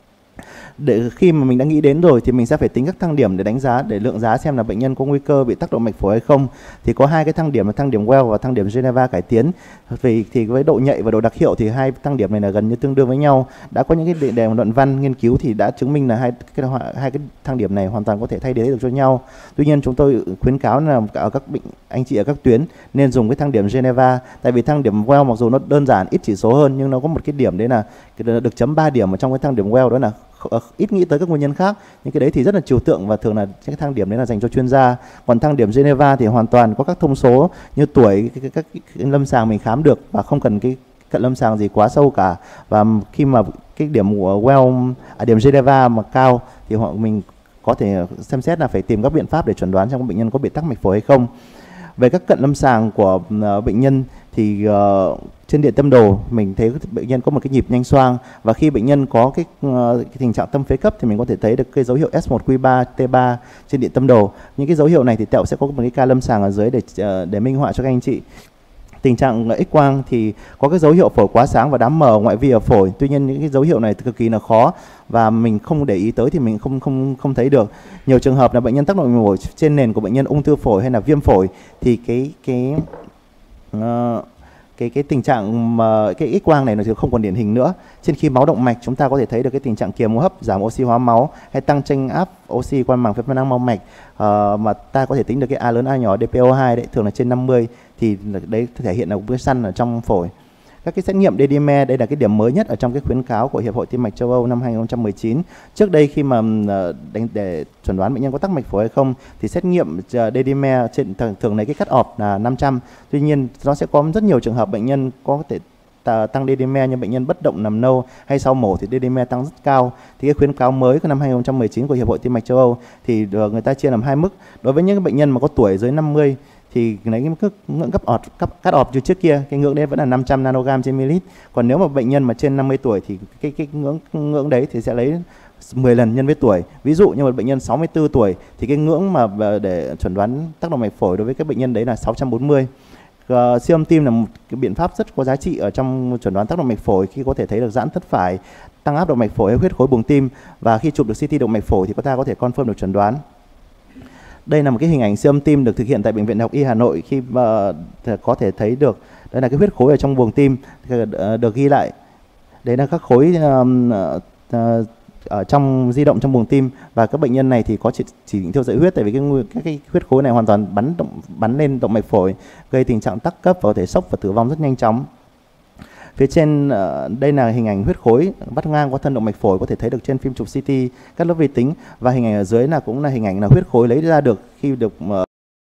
Để khi mà mình đã nghĩ đến rồi thì mình sẽ phải tính các thang điểm để đánh giá, để lượng giá xem là bệnh nhân có nguy cơ bị tắc động mạch phổi hay không. Thì có hai cái thang điểm là thang điểm Well và thang điểm Geneva cải tiến. Vì thì với độ nhạy và độ đặc hiệu thì hai thang điểm này là gần như tương đương với nhau. Đã có những cái đề luận văn nghiên cứu thì đã chứng minh là hai cái hai cái thang điểm này hoàn toàn có thể thay thế được cho nhau. Tuy nhiên chúng tôi khuyến cáo là ở các bệnh anh chị ở các tuyến nên dùng cái thang điểm Geneva, tại vì thang điểm Well mặc dù nó đơn giản ít chỉ số hơn nhưng nó có một cái điểm đấy là được chấm ba điểm ở trong cái thang điểm Well, đó là ít nghĩ tới các nguyên nhân khác. Nhưng cái đấy thì rất là trừu tượng và thường là cái thang điểm đấy là dành cho chuyên gia. Còn thang điểm Geneva thì hoàn toàn có các thông số như tuổi, các, các, các, các lâm sàng mình khám được và không cần cái cận lâm sàng gì quá sâu cả. Và khi mà cái điểm của Well, à, điểm Geneva mà cao thì họ mình có thể xem xét là phải tìm các biện pháp để chẩn đoán trong bệnh nhân có bị tắc mạch phổi hay không. Về các cận lâm sàng của uh, bệnh nhân thì uh, trên điện tâm đồ mình thấy bệnh nhân có một cái nhịp nhanh xoang, và khi bệnh nhân có cái, uh, cái tình trạng tâm phế cấp thì mình có thể thấy được cái dấu hiệu S một Q ba T ba trên điện tâm đồ. Những cái dấu hiệu này thì Tẹo sẽ có một cái ca lâm sàng ở dưới để uh, để minh họa cho các anh chị. Tình trạng X quang thì có cái dấu hiệu phổi quá sáng và đám mờ ngoại vi ở phổi. Tuy nhiên những cái dấu hiệu này cực kỳ là khó và mình không để ý tới thì mình không không không thấy được. Nhiều trường hợp là bệnh nhân tắc động mạch phổi trên nền của bệnh nhân ung thư phổi hay là viêm phổi thì cái cái uh, cái cái tình trạng mà cái X quang này nó thì không còn điển hình nữa. Trên khi máu động mạch chúng ta có thể thấy được cái tình trạng kiềm hô hấp, giảm oxy hóa máu hay tăng chênh áp oxy qua màng phế năng mau mạch, uh, mà ta có thể tính được cái A lớn A nhỏ D P O hai đấy thường là trên năm mươi, thì đấy thể hiện là cái săn ở trong phổi. Các cái xét nghiệm D D M E đây là cái điểm mới nhất ở trong cái khuyến cáo của Hiệp hội Tim mạch châu Âu năm hai nghìn không trăm mười chín. Trước đây khi mà đánh để chuẩn đoán bệnh nhân có tắc mạch phổi hay không thì xét nghiệm D D M E trên thường lấy cái cut off là năm trăm. Tuy nhiên nó sẽ có rất nhiều trường hợp bệnh nhân có thể tăng D D M E như bệnh nhân bất động nằm lâu hay sau mổ thì D D M E tăng rất cao. Thì cái khuyến cáo mới của năm hai nghìn không trăm mười chín của Hiệp hội Tim mạch châu Âu thì người ta chia làm hai mức. Đối với những bệnh nhân mà có tuổi dưới năm mươi thì lấy cái mức ngưỡng cấp ọt cấp cắt ọp như trước kia, cái ngưỡng đấy vẫn là năm trăm nanogam trên ml. Còn nếu mà bệnh nhân mà trên năm mươi tuổi thì cái cái ngưỡng ngưỡng đấy thì sẽ lấy mười lần nhân với tuổi. Ví dụ như một bệnh nhân sáu mươi tư tuổi thì cái ngưỡng mà để chẩn đoán tắc động mạch phổi đối với các bệnh nhân đấy là sáu trăm bốn mươi. Uh, siêu âm tim là một cái biện pháp rất có giá trị ở trong chẩn đoán tắc động mạch phổi, khi có thể thấy được giãn thất phải, tăng áp động mạch phổi hay huyết khối buồng tim, và khi chụp được C T động mạch phổi thì chúng ta có thể confirm được chẩn đoán. Đây là một cái hình ảnh siêu âm tim được thực hiện tại Bệnh viện Đại học Y Hà Nội, khi uh, có thể thấy được đây là cái huyết khối ở trong buồng tim uh, được ghi lại. Đấy là các khối um, uh, uh, ở trong di động trong buồng tim, và các bệnh nhân này thì có chỉ, chỉ định tiêu sợi huyết, tại vì cái, các cái huyết khối này hoàn toàn bắn động, bắn lên động mạch phổi, gây tình trạng tắc cấp và có thể sốc và tử vong rất nhanh chóng. Phía trên uh, đây là hình ảnh huyết khối vắt ngang qua thân động mạch phổi, có thể thấy được trên phim chụp C T các lớp vi tính, và hình ảnh ở dưới là cũng là hình ảnh là huyết khối lấy ra được khi được uh,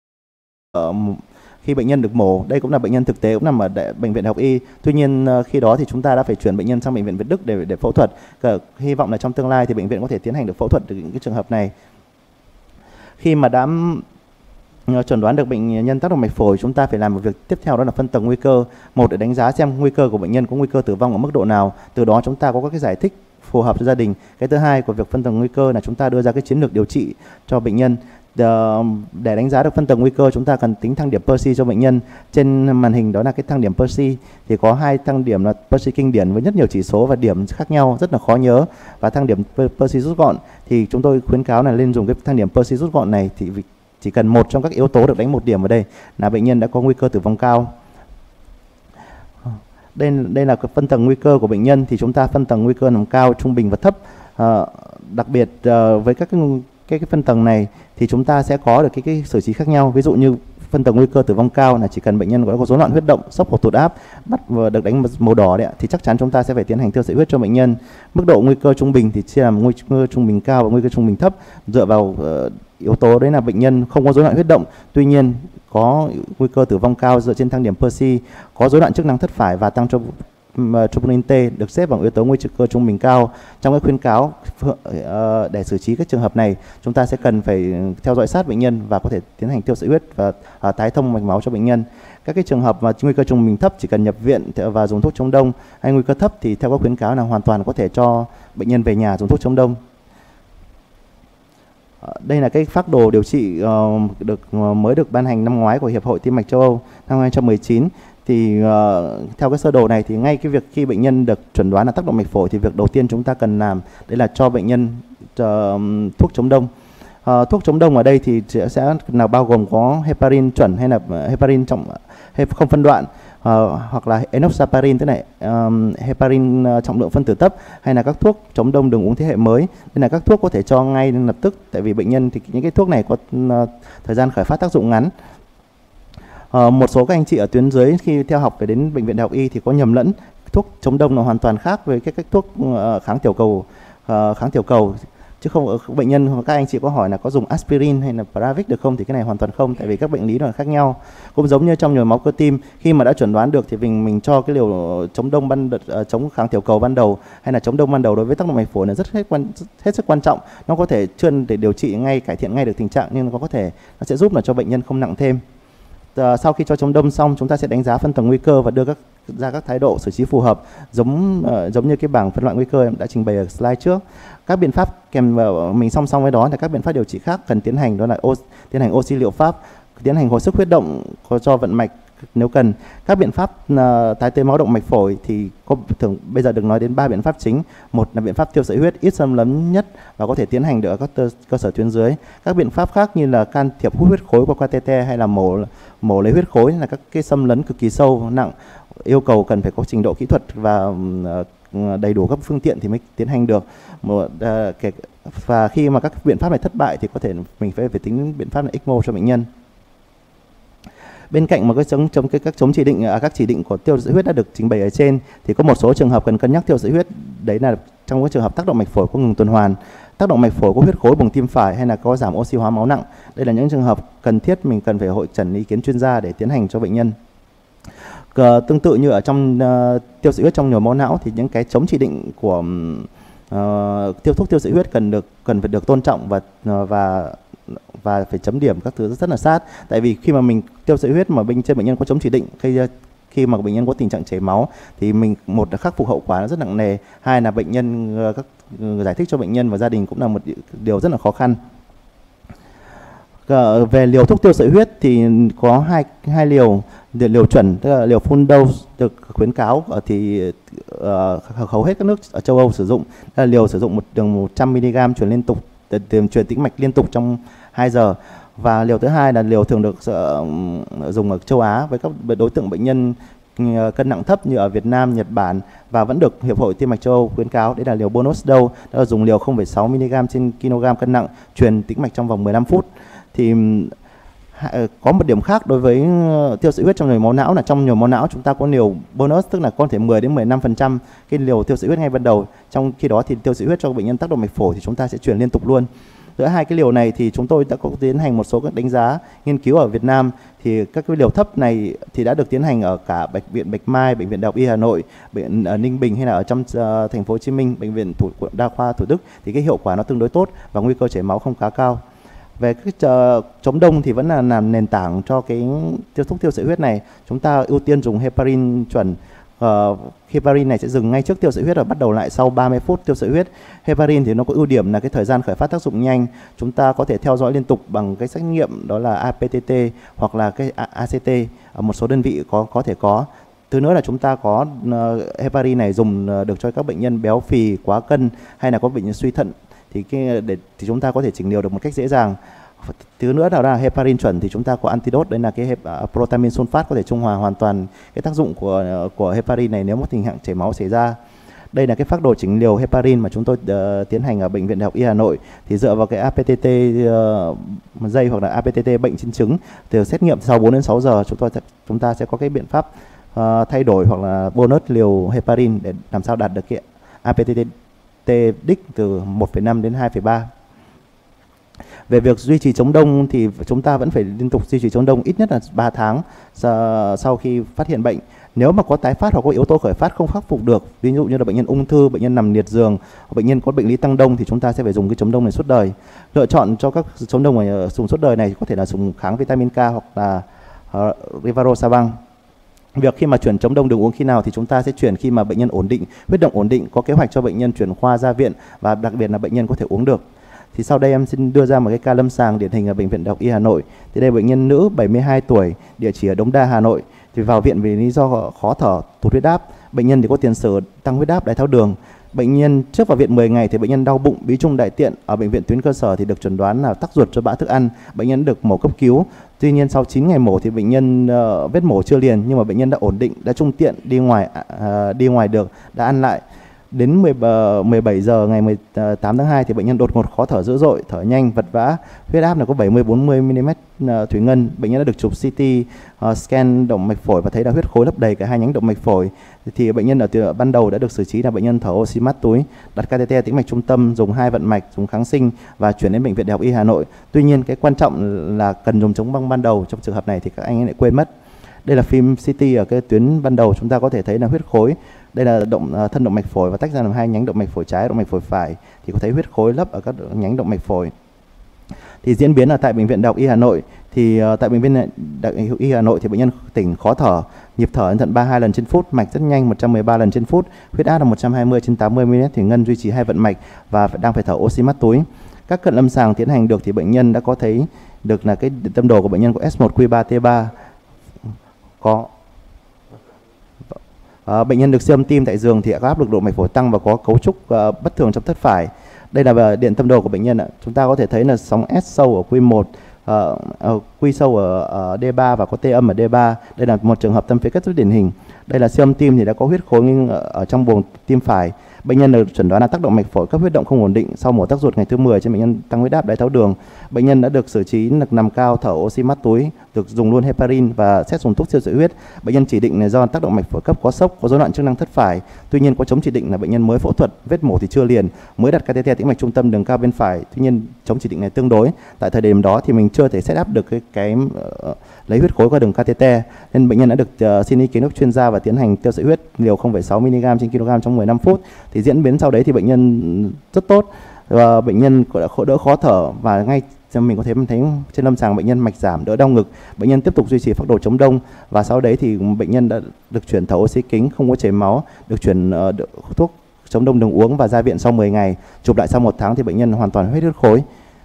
uh, khi bệnh nhân được mổ. Đây cũng là bệnh nhân thực tế, cũng nằm ở Bệnh viện Đại học Y. Tuy nhiên uh, khi đó thì chúng ta đã phải chuyển bệnh nhân sang Bệnh viện Việt Đức để để phẫu thuật. Cả, hy vọng là trong tương lai thì bệnh viện có thể tiến hành được phẫu thuật được những cái trường hợp này. Khi mà đã chuẩn đoán được bệnh nhân tắc động mạch phổi, chúng ta phải làm một việc tiếp theo, đó là phân tầng nguy cơ. Một, để đánh giá xem nguy cơ của bệnh nhân có nguy cơ tử vong ở mức độ nào, từ đó chúng ta có các cái giải thích phù hợp cho gia đình. Cái thứ hai của việc phân tầng nguy cơ là chúng ta đưa ra cái chiến lược điều trị cho bệnh nhân. Để đánh giá được phân tầng nguy cơ, chúng ta cần tính thang điểm Percy cho bệnh nhân. Trên màn hình đó là cái thang điểm Percy, thì có hai thang điểm là Percy kinh điển với rất nhiều chỉ số và điểm khác nhau, rất là khó nhớ, và thang điểm Percy rút gọn. Thì chúng tôi khuyến cáo là nên dùng cái thang điểm Percy rút gọn này, thì chỉ cần một trong các yếu tố được đánh một điểm vào đây là bệnh nhân đã có nguy cơ tử vong cao. Đây, đây là phân tầng nguy cơ của bệnh nhân, thì chúng ta phân tầng nguy cơ nằm cao, trung bình và thấp. À, đặc biệt à, với các cái, cái, cái phân tầng này thì chúng ta sẽ có được cái, cái xử trí khác nhau. Ví dụ như phân tầng nguy cơ tử vong cao là chỉ cần bệnh nhân có rối loạn huyết động, sốc hoặc tụt áp, bắt và được đánh màu đỏ đấy ạ, thì chắc chắn chúng ta sẽ phải tiến hành tiêu sợi huyết cho bệnh nhân. Mức độ nguy cơ trung bình thì chia làm nguy cơ trung bình cao và nguy cơ trung bình thấp, dựa vào uh, yếu tố đấy là bệnh nhân không có rối loạn huyết động, tuy nhiên có nguy cơ tử vong cao dựa trên thang điểm Percy, có rối loạn chức năng thất phải và tăng cho troponin T, được xếp vào yếu tố nguy cơ trung bình cao. Trong cái khuyến cáo uh, để xử trí các trường hợp này, chúng ta sẽ cần phải theo dõi sát bệnh nhân và có thể tiến hành tiêu sợi huyết và uh, tái thông mạch máu cho bệnh nhân. Các cái trường hợp mà nguy cơ trung bình thấp chỉ cần nhập viện và dùng thuốc chống đông, hay nguy cơ thấp thì theo các khuyến cáo là hoàn toàn có thể cho bệnh nhân về nhà dùng thuốc chống đông. Đây là cái phác đồ điều trị uh, được uh, mới được ban hành năm ngoái của Hiệp hội Tim mạch châu Âu năm hai không một chín. Thì uh, theo cái sơ đồ này thì ngay cái việc khi bệnh nhân được chuẩn đoán là tắc động mạch phổi thì việc đầu tiên chúng ta cần làm đấy là cho bệnh nhân uh, thuốc chống đông. Uh, thuốc chống đông ở đây thì sẽ nào bao gồm có heparin chuẩn hay là heparin trọng không phân đoạn, uh, hoặc là enoxaparin, tức là um, heparin uh, trọng lượng phân tử thấp, hay là các thuốc chống đông đường uống thế hệ mới. Đây là các thuốc có thể cho ngay lập tức, tại vì bệnh nhân thì những cái thuốc này có uh, thời gian khởi phát tác dụng ngắn. Uh, một số các anh chị ở tuyến dưới khi theo học về đến bệnh viện Đại học Y thì có nhầm lẫn thuốc chống đông là hoàn toàn khác với cái cách thuốc uh, kháng tiểu cầu, uh, kháng tiểu cầu chứ không. Bệnh nhân các anh chị có hỏi là có dùng aspirin hay là Pravix được không, thì cái này hoàn toàn không, tại vì các bệnh lý nó là khác nhau. Cũng giống như trong nhồi máu cơ tim, khi mà đã chuẩn đoán được thì mình mình cho cái liều chống đông ban uh, chống kháng tiểu cầu ban đầu hay là chống đông ban đầu đối với tắc động mạch phổi là rất hết quan hết sức quan trọng. Nó có thể chưa để điều trị ngay, cải thiện ngay được tình trạng, nhưng nó có thể nó sẽ giúp là cho bệnh nhân không nặng thêm. Uh, sau khi cho chống đông xong, chúng ta sẽ đánh giá phân tầng nguy cơ và đưa các ra các thái độ xử trí phù hợp, giống uh, giống như cái bảng phân loại nguy cơ em đã trình bày ở slide trước. Các biện pháp kèm vào mình song song với đó là các biện pháp điều trị khác cần tiến hành, đó là ô, tiến hành oxy liệu pháp, tiến hành hồi sức huyết động cho vận mạch nếu cần. Các biện pháp uh, tái tê máu động mạch phổi thì có thường bây giờ được nói đến ba biện pháp chính. Một là biện pháp tiêu sợi huyết ít xâm lấn nhất và có thể tiến hành được ở các tơ, cơ sở tuyến dưới. Các biện pháp khác như là can thiệp hút huyết khối qua catheter hay là mổ mổ lấy huyết khối là các cái xâm lấn cực kỳ sâu nặng, yêu cầu cần phải có trình độ kỹ thuật và uh, đầy đủ các phương tiện thì mới tiến hành được. Một, uh, và khi mà các biện pháp này thất bại thì có thể mình phải phải tính biện pháp là ECMO cho bệnh nhân. Bên cạnh một cái chống chống cái các chống chỉ định à, các chỉ định của tiêu sợi huyết đã được trình bày ở trên, thì có một số trường hợp cần cân nhắc tiêu sợi huyết, đấy là trong cái trường hợp tác động mạch phổi có ngừng tuần hoàn, tác động mạch phổi có huyết khối buồng tim phải, hay là có giảm oxy hóa máu nặng. Đây là những trường hợp cần thiết mình cần phải hội chẩn ý kiến chuyên gia để tiến hành cho bệnh nhân. Cờ, tương tự như ở trong uh, tiêu sợi huyết trong nhồi máu não thì những cái chống chỉ định của uh, tiêu thuốc tiêu sợi huyết cần được cần phải được tôn trọng và uh, và và phải chấm điểm các thứ rất là sát. Tại vì khi mà mình tiêu sợi huyết mà bên trên bệnh nhân có chống chỉ định, khi khi mà bệnh nhân có tình trạng chảy máu thì mình một là khắc phục hậu quả nó rất nặng nề, hai là bệnh nhân các giải thích cho bệnh nhân và gia đình cũng là một điều rất là khó khăn. Về liều thuốc tiêu sợi huyết thì có hai hai liều. Liều chuẩn tức là liều full dose được khuyến cáo thì uh, hầu hết các nước ở châu Âu sử dụng, là liều sử dụng một đường một trăm mi-li-gam truyền liên tục, truyền tĩnh mạch liên tục trong hai giờ. Và liều thứ hai là liều thường được uh, dùng ở châu Á với các đối tượng bệnh nhân cân nặng thấp như ở Việt Nam, Nhật Bản, và vẫn được Hiệp hội Tim mạch châu Âu khuyến cáo. Đấy là liều bonus dose, đó là dùng liều không phẩy sáu mi-li-gam trên kg cân nặng, truyền tĩnh mạch trong vòng mười lăm phút. Thì có một điểm khác đối với tiêu sợi huyết trong nhồi máu não là trong nhồi máu não chúng ta có liều bonus, tức là có thể mười đến mười lăm phần trăm cái liều tiêu sợi huyết ngay ban đầu. Trong khi đó thì tiêu sợi huyết cho bệnh nhân tác động mạch phổi thì chúng ta sẽ truyền liên tục luôn. Giữa hai cái liều này thì chúng tôi đã có tiến hành một số các đánh giá nghiên cứu ở Việt Nam, thì các cái liều thấp này thì đã được tiến hành ở cả bệnh viện Bạch Mai, bệnh viện Đại học Y Hà Nội, bệnh ở Ninh Bình hay là ở trong uh, thành phố Hồ Chí Minh, bệnh viện Thủ, đa khoa Thủ Đức, thì cái hiệu quả nó tương đối tốt và nguy cơ chảy máu không khá cao. Về cái chờ, chống đông thì vẫn là làm nền tảng cho cái tiêu thuốc tiêu sợi huyết này. Chúng ta ưu tiên dùng heparin chuẩn. Uh, heparin này sẽ dừng ngay trước tiêu sợi huyết và bắt đầu lại sau ba mươi phút tiêu sợi huyết. Heparin thì nó có ưu điểm là cái thời gian khởi phát tác dụng nhanh. Chúng ta có thể theo dõi liên tục bằng cái xét nghiệm đó là a pê tê tê hoặc là cái a xê tê, ở một số đơn vị có có thể có. Thứ nữa là chúng ta có uh, heparin này dùng uh, được cho các bệnh nhân béo phì, quá cân hay là có bệnh nhân suy thận, thì cái để thì chúng ta có thể chỉnh liều được một cách dễ dàng. Thứ nữa là heparin chuẩn thì chúng ta có antidote, đây là cái uh, protamine sulfat có thể trung hòa hoàn toàn cái tác dụng của uh, của heparin này nếu một tình trạng chảy máu xảy ra. Đây là cái phác đồ chỉnh liều heparin mà chúng tôi uh, tiến hành ở Bệnh viện Đại học Y Hà Nội, thì dựa vào cái a pê tê tê uh, dây hoặc là a pê tê tê bệnh trên trứng, từ xét nghiệm sau bốn đến sáu giờ chúng tôi chúng ta sẽ có cái biện pháp uh, thay đổi hoặc là bonus liều heparin để làm sao đạt được cái a pê tê tê đích từ một phẩy năm đến hai phẩy ba. Về việc duy trì chống đông thì chúng ta vẫn phải liên tục duy trì chống đông ít nhất là ba tháng sau khi phát hiện bệnh. Nếu mà có tái phát hoặc có yếu tố khởi phát không khắc phục được, ví dụ như là bệnh nhân ung thư, bệnh nhân nằm liệt giường, bệnh nhân có bệnh lý tăng đông, thì chúng ta sẽ phải dùng cái chống đông này suốt đời. Lựa chọn cho các chống đông này dùng suốt đời này có thể là dùng kháng vitamin K hoặc là uh, Rivaroxaban. Việc khi mà chuyển chống đông đường uống khi nào thì chúng ta sẽ chuyển khi mà bệnh nhân ổn định, huyết động ổn định, có kế hoạch cho bệnh nhân chuyển khoa ra viện và đặc biệt là bệnh nhân có thể uống được. Thì sau đây em xin đưa ra một cái ca lâm sàng điển hình ở Bệnh viện Đại học Y Hà Nội. Thì đây bệnh nhân nữ bảy mươi hai tuổi, địa chỉ ở Đống Đa, Hà Nội. Thì vào viện vì lý do khó thở, tụt huyết áp. Bệnh nhân thì có tiền sử tăng huyết áp, đái tháo đường. Bệnh nhân trước vào viện mười ngày thì bệnh nhân đau bụng, bí trung đại tiện. Ở bệnh viện tuyến cơ sở thì được chẩn đoán là tắc ruột do bã thức ăn. Bệnh nhân được mổ cấp cứu. Tuy nhiên sau chín ngày mổ thì bệnh nhân uh, vết mổ chưa liền, nhưng mà bệnh nhân đã ổn định, đã trung tiện, đi ngoài uh, đi ngoài được, đã ăn lại. Đến mười bảy giờ ngày mười tám tháng hai thì bệnh nhân đột ngột khó thở dữ dội, thở nhanh, vật vã, huyết áp là có bảy mươi bốn mươi mi-li-mét thủy ngân. Bệnh nhân đã được chụp xê tê uh, scan động mạch phổi và thấy là huyết khối lấp đầy cả hai nhánh động mạch phổi. Thì bệnh nhân ở từ ban đầu đã được xử trí là bệnh nhân thở oxy mát túi, đặt catheter tĩnh mạch trung tâm, dùng hai vận mạch, dùng kháng sinh và chuyển đến Bệnh viện Đại học Y Hà Nội. Tuy nhiên cái quan trọng là cần dùng chống băng ban đầu, trong trường hợp này thì các anh lại quên mất. Đây là phim xê tê ở cái tuyến ban đầu, chúng ta có thể thấy là huyết khối. Đây là động thân động mạch phổi và tách ra làm hai nhánh động mạch phổi trái, động mạch phổi phải, thì có thấy huyết khối lấp ở các nhánh động mạch phổi. Thì diễn biến là tại Bệnh viện Đại học Y Hà Nội, thì uh, tại Bệnh viện Đại học Y Hà Nội thì bệnh nhân tỉnh, khó thở, nhịp thở thận ba mươi hai lần trên phút, mạch rất nhanh một trăm mười ba lần trên phút, huyết áp là một trăm hai mươi trên tám mươi mi-li-mét thủy ngân, duy trì hai vận mạch và đang phải thở oxy mát túi. Các cận lâm sàng tiến hành được thì bệnh nhân đã có thấy được là cái điện tâm đồ của bệnh nhân có S một Q ba T ba, có À, bệnh nhân được siêu âm tim tại giường thì có áp lực độ mạch phổi tăng và có cấu trúc uh, bất thường trong thất phải. Đây là điện tâm đồ của bệnh nhân ạ. Chúng ta có thể thấy là sóng S sâu ở Q một, uh, uh, Q sâu ở, ở D ba và có T âm ở D ba. Đây là một trường hợp tâm phế cất rất điển hình. Đây là siêu âm tim thì đã có huyết khối ở, ở trong buồng tim phải. Bệnh nhân được chẩn đoán là tác động mạch phổi cấp huyết động không ổn định. Sau mổ tắc ruột ngày thứ mười trên bệnh nhân tăng huyết áp, đái tháo đường. Bệnh nhân đã được xử trí lực nằm cao, thở oxy mát túi, được dùng luôn heparin và xét dùng thuốc tiêu sợi huyết. Bệnh nhân chỉ định là do tác động mạch phổi cấp có sốc, có rối loạn chức năng thất phải. Tuy nhiên có chống chỉ định là bệnh nhân mới phẫu thuật, vết mổ thì chưa liền, mới đặt catheter tĩnh mạch trung tâm đường cao bên phải. Tuy nhiên chống chỉ định này tương đối. Tại thời điểm đó thì mình chưa thể set up được cái cái uh, lấy huyết khối qua đường catheter, nên bệnh nhân đã được uh, xin ý kiến các chuyên gia và tiến hành tiêu sợi huyết liều không phẩy sáu mi-li-gam trên kg trong mười lăm phút. Thì diễn biến sau đấy thì bệnh nhân rất tốt, và bệnh nhân đã đỡ khó thở và ngay mình có thể thấy trên lâm sàng bệnh nhân mạch giảm, đỡ đau ngực. Bệnh nhân tiếp tục duy trì phác đồ chống đông và sau đấy thì bệnh nhân đã được chuyển thở oxy kính, không có chảy máu, được chuyển uh, được thuốc chống đông đường uống và ra viện sau mười ngày. Chụp lại sau một tháng thì bệnh nhân hoàn toàn hết huyết khối.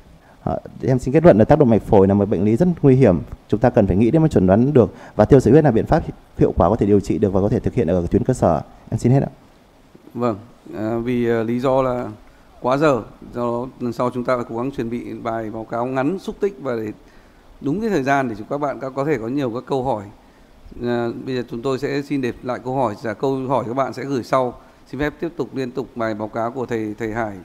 À, em xin kết luận là tác động mạch phổi là một bệnh lý rất nguy hiểm, chúng ta cần phải nghĩ đến mà chuẩn đoán được, và tiêu sợi huyết là biện pháp hiệu quả có thể điều trị được và có thể thực hiện ở tuyến cơ sở. Em xin hết ạ. Vâng, à, vì uh, lý do là quá giờ, do đó lần sau chúng ta phải cố gắng chuẩn bị bài báo cáo ngắn, xúc tích và để đúng cái thời gian để các bạn có thể có nhiều các câu hỏi. À, bây giờ chúng tôi sẽ xin để lại câu hỏi, và câu hỏi các bạn sẽ gửi sau. Xin phép tiếp tục liên tục bài báo cáo của thầy thầy Hải.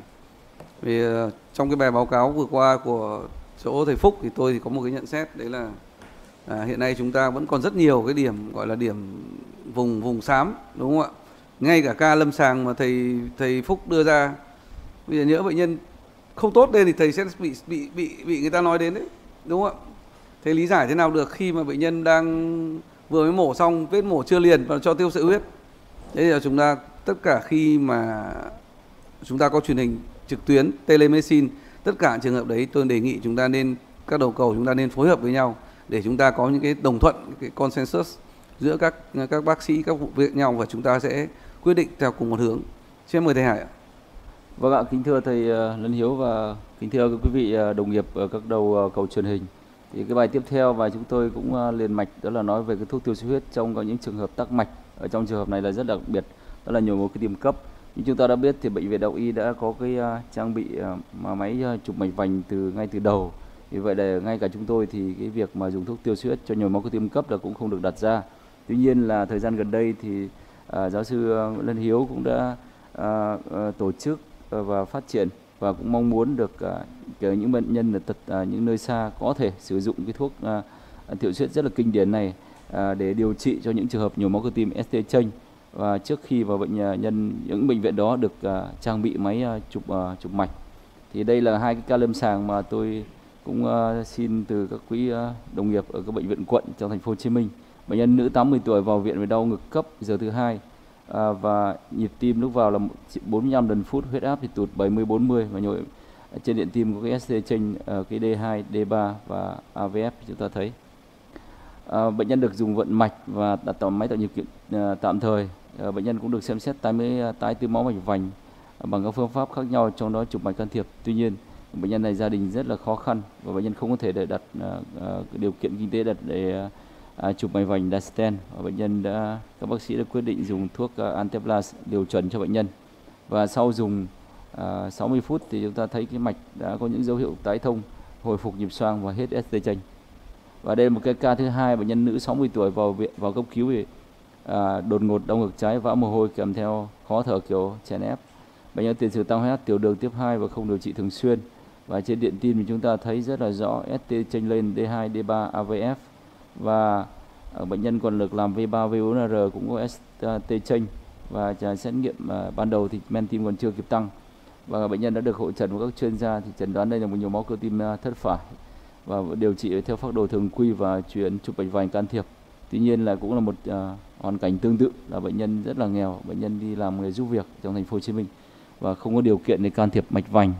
Vì uh, trong cái bài báo cáo vừa qua của chỗ thầy Phúc thì tôi thì có một cái nhận xét, đấy là à, hiện nay chúng ta vẫn còn rất nhiều cái điểm gọi là điểm vùng vùng xám, đúng không ạ? Ngay cả ca lâm sàng mà thầy thầy Phúc đưa ra, bây giờ nhỡ bệnh nhân không tốt lên thì thầy sẽ bị bị bị bị người ta nói đến đấy, đúng không ạ? Thầy lý giải thế nào được khi mà bệnh nhân đang vừa mới mổ xong, vết mổ chưa liền và cho tiêu sợi huyết. Thế là chúng ta tất cả khi mà chúng ta có truyền hình trực tuyến telemedicine, tất cả trường hợp đấy tôi đề nghị chúng ta nên các đầu cầu chúng ta nên phối hợp với nhau để chúng ta có những cái đồng thuận, cái consensus giữa các các bác sĩ, các vụ việc nhau và chúng ta sẽ quyết định theo cùng một hướng. Xin mời thầy Hải ạ. Vâng ạ, kính thưa thầy Lân Hiếu và kính thưa quý vị đồng nghiệp ở các đầu cầu truyền hình. Thì cái bài tiếp theo và chúng tôi cũng liền mạch đó là nói về cái thuốc tiêu xuất huyết trong có những trường hợp tắc mạch. Ở trong trường hợp này là rất đặc biệt, đó là nhồi máu cơ tim cấp. Như chúng ta đã biết thì bệnh viện Đại học Y đã có cái trang bị mà máy chụp mạch vành từ ngay từ đầu. Vì vậy là ngay cả chúng tôi thì cái việc mà dùng thuốc tiêu xuất huyết cho nhồi máu cơ tim cấp là cũng không được đặt ra. Tuy nhiên là thời gian gần đây thì à, giáo sư Lân Hiếu cũng đã à, à, tổ chức và phát triển và cũng mong muốn được à, những bệnh nhân ở tật à, những nơi xa có thể sử dụng cái thuốc à, tiêu xuất huyết rất là kinh điển này à, để điều trị cho những trường hợp nhồi máu cơ tim ét tê chênh. Và trước khi vào bệnh nhân những bệnh viện đó được à, trang bị máy à, chụp à, chụp mạch. Thì đây là hai cái ca lâm sàng mà tôi cũng uh, xin từ các quý uh, đồng nghiệp ở các bệnh viện quận trong thành phố Hồ Chí Minh. Bệnh nhân nữ tám mươi tuổi vào viện với đau ngực cấp giờ thứ hai uh, và nhịp tim lúc vào là bốn mươi lăm lần phút, huyết áp thì tụt bảy mươi bốn mươi và nhồi trên điện tim có cái ét tê chênh uh, cái đê hai, đê ba và a vê ép chúng ta thấy. Uh, bệnh nhân được dùng vận mạch và đặt máy tạo nhịp uh, tạm thời. Uh, bệnh nhân cũng được xem xét tái mới uh, tái tưới máu mạch vành uh, bằng các phương pháp khác nhau, trong đó chụp mạch can thiệp. Tuy nhiên bệnh nhân này gia đình rất là khó khăn và bệnh nhân không có thể để đặt uh, uh, điều kiện kinh tế đặt để uh, chụp mạch vành đặt stent. Và bệnh nhân đã các bác sĩ đã quyết định dùng thuốc uh, Anteplas điều chuẩn cho bệnh nhân. Và sau dùng uh, sáu mươi phút thì chúng ta thấy cái mạch đã có những dấu hiệu tái thông, hồi phục nhịp xoang và hết ét tê chênh. Và đây là một cái ca thứ hai, bệnh nhân nữ sáu mươi tuổi vào viện vào cấp cứu thì uh, đột ngột đau ngực trái, vã mồ hôi kèm theo khó thở kiểu chèn ép. Bệnh nhân tiền sử tăng huyết áp, tiểu đường tiếp hai và không điều trị thường xuyên. Và trên điện tim thì chúng ta thấy rất là rõ ét tê chênh lên đê hai, đê ba, a vê ép. Và bệnh nhân còn được làm vê ba, vê bốn rờ cũng có ét tê chênh. Và xét nghiệm uh, ban đầu thì men tim còn chưa kịp tăng. Và bệnh nhân đã được hội trần của các chuyên gia thì chẩn đoán đây là một nhồi máu cơ tim uh, thất phải. Và điều trị theo phác đồ thường quy và chuyển chụp mạch vành can thiệp. Tuy nhiên là cũng là một uh, hoàn cảnh tương tự là bệnh nhân rất là nghèo, bệnh nhân đi làm nghề giúp việc trong thành phố Hồ Chí Minh và không có điều kiện để can thiệp mạch vành.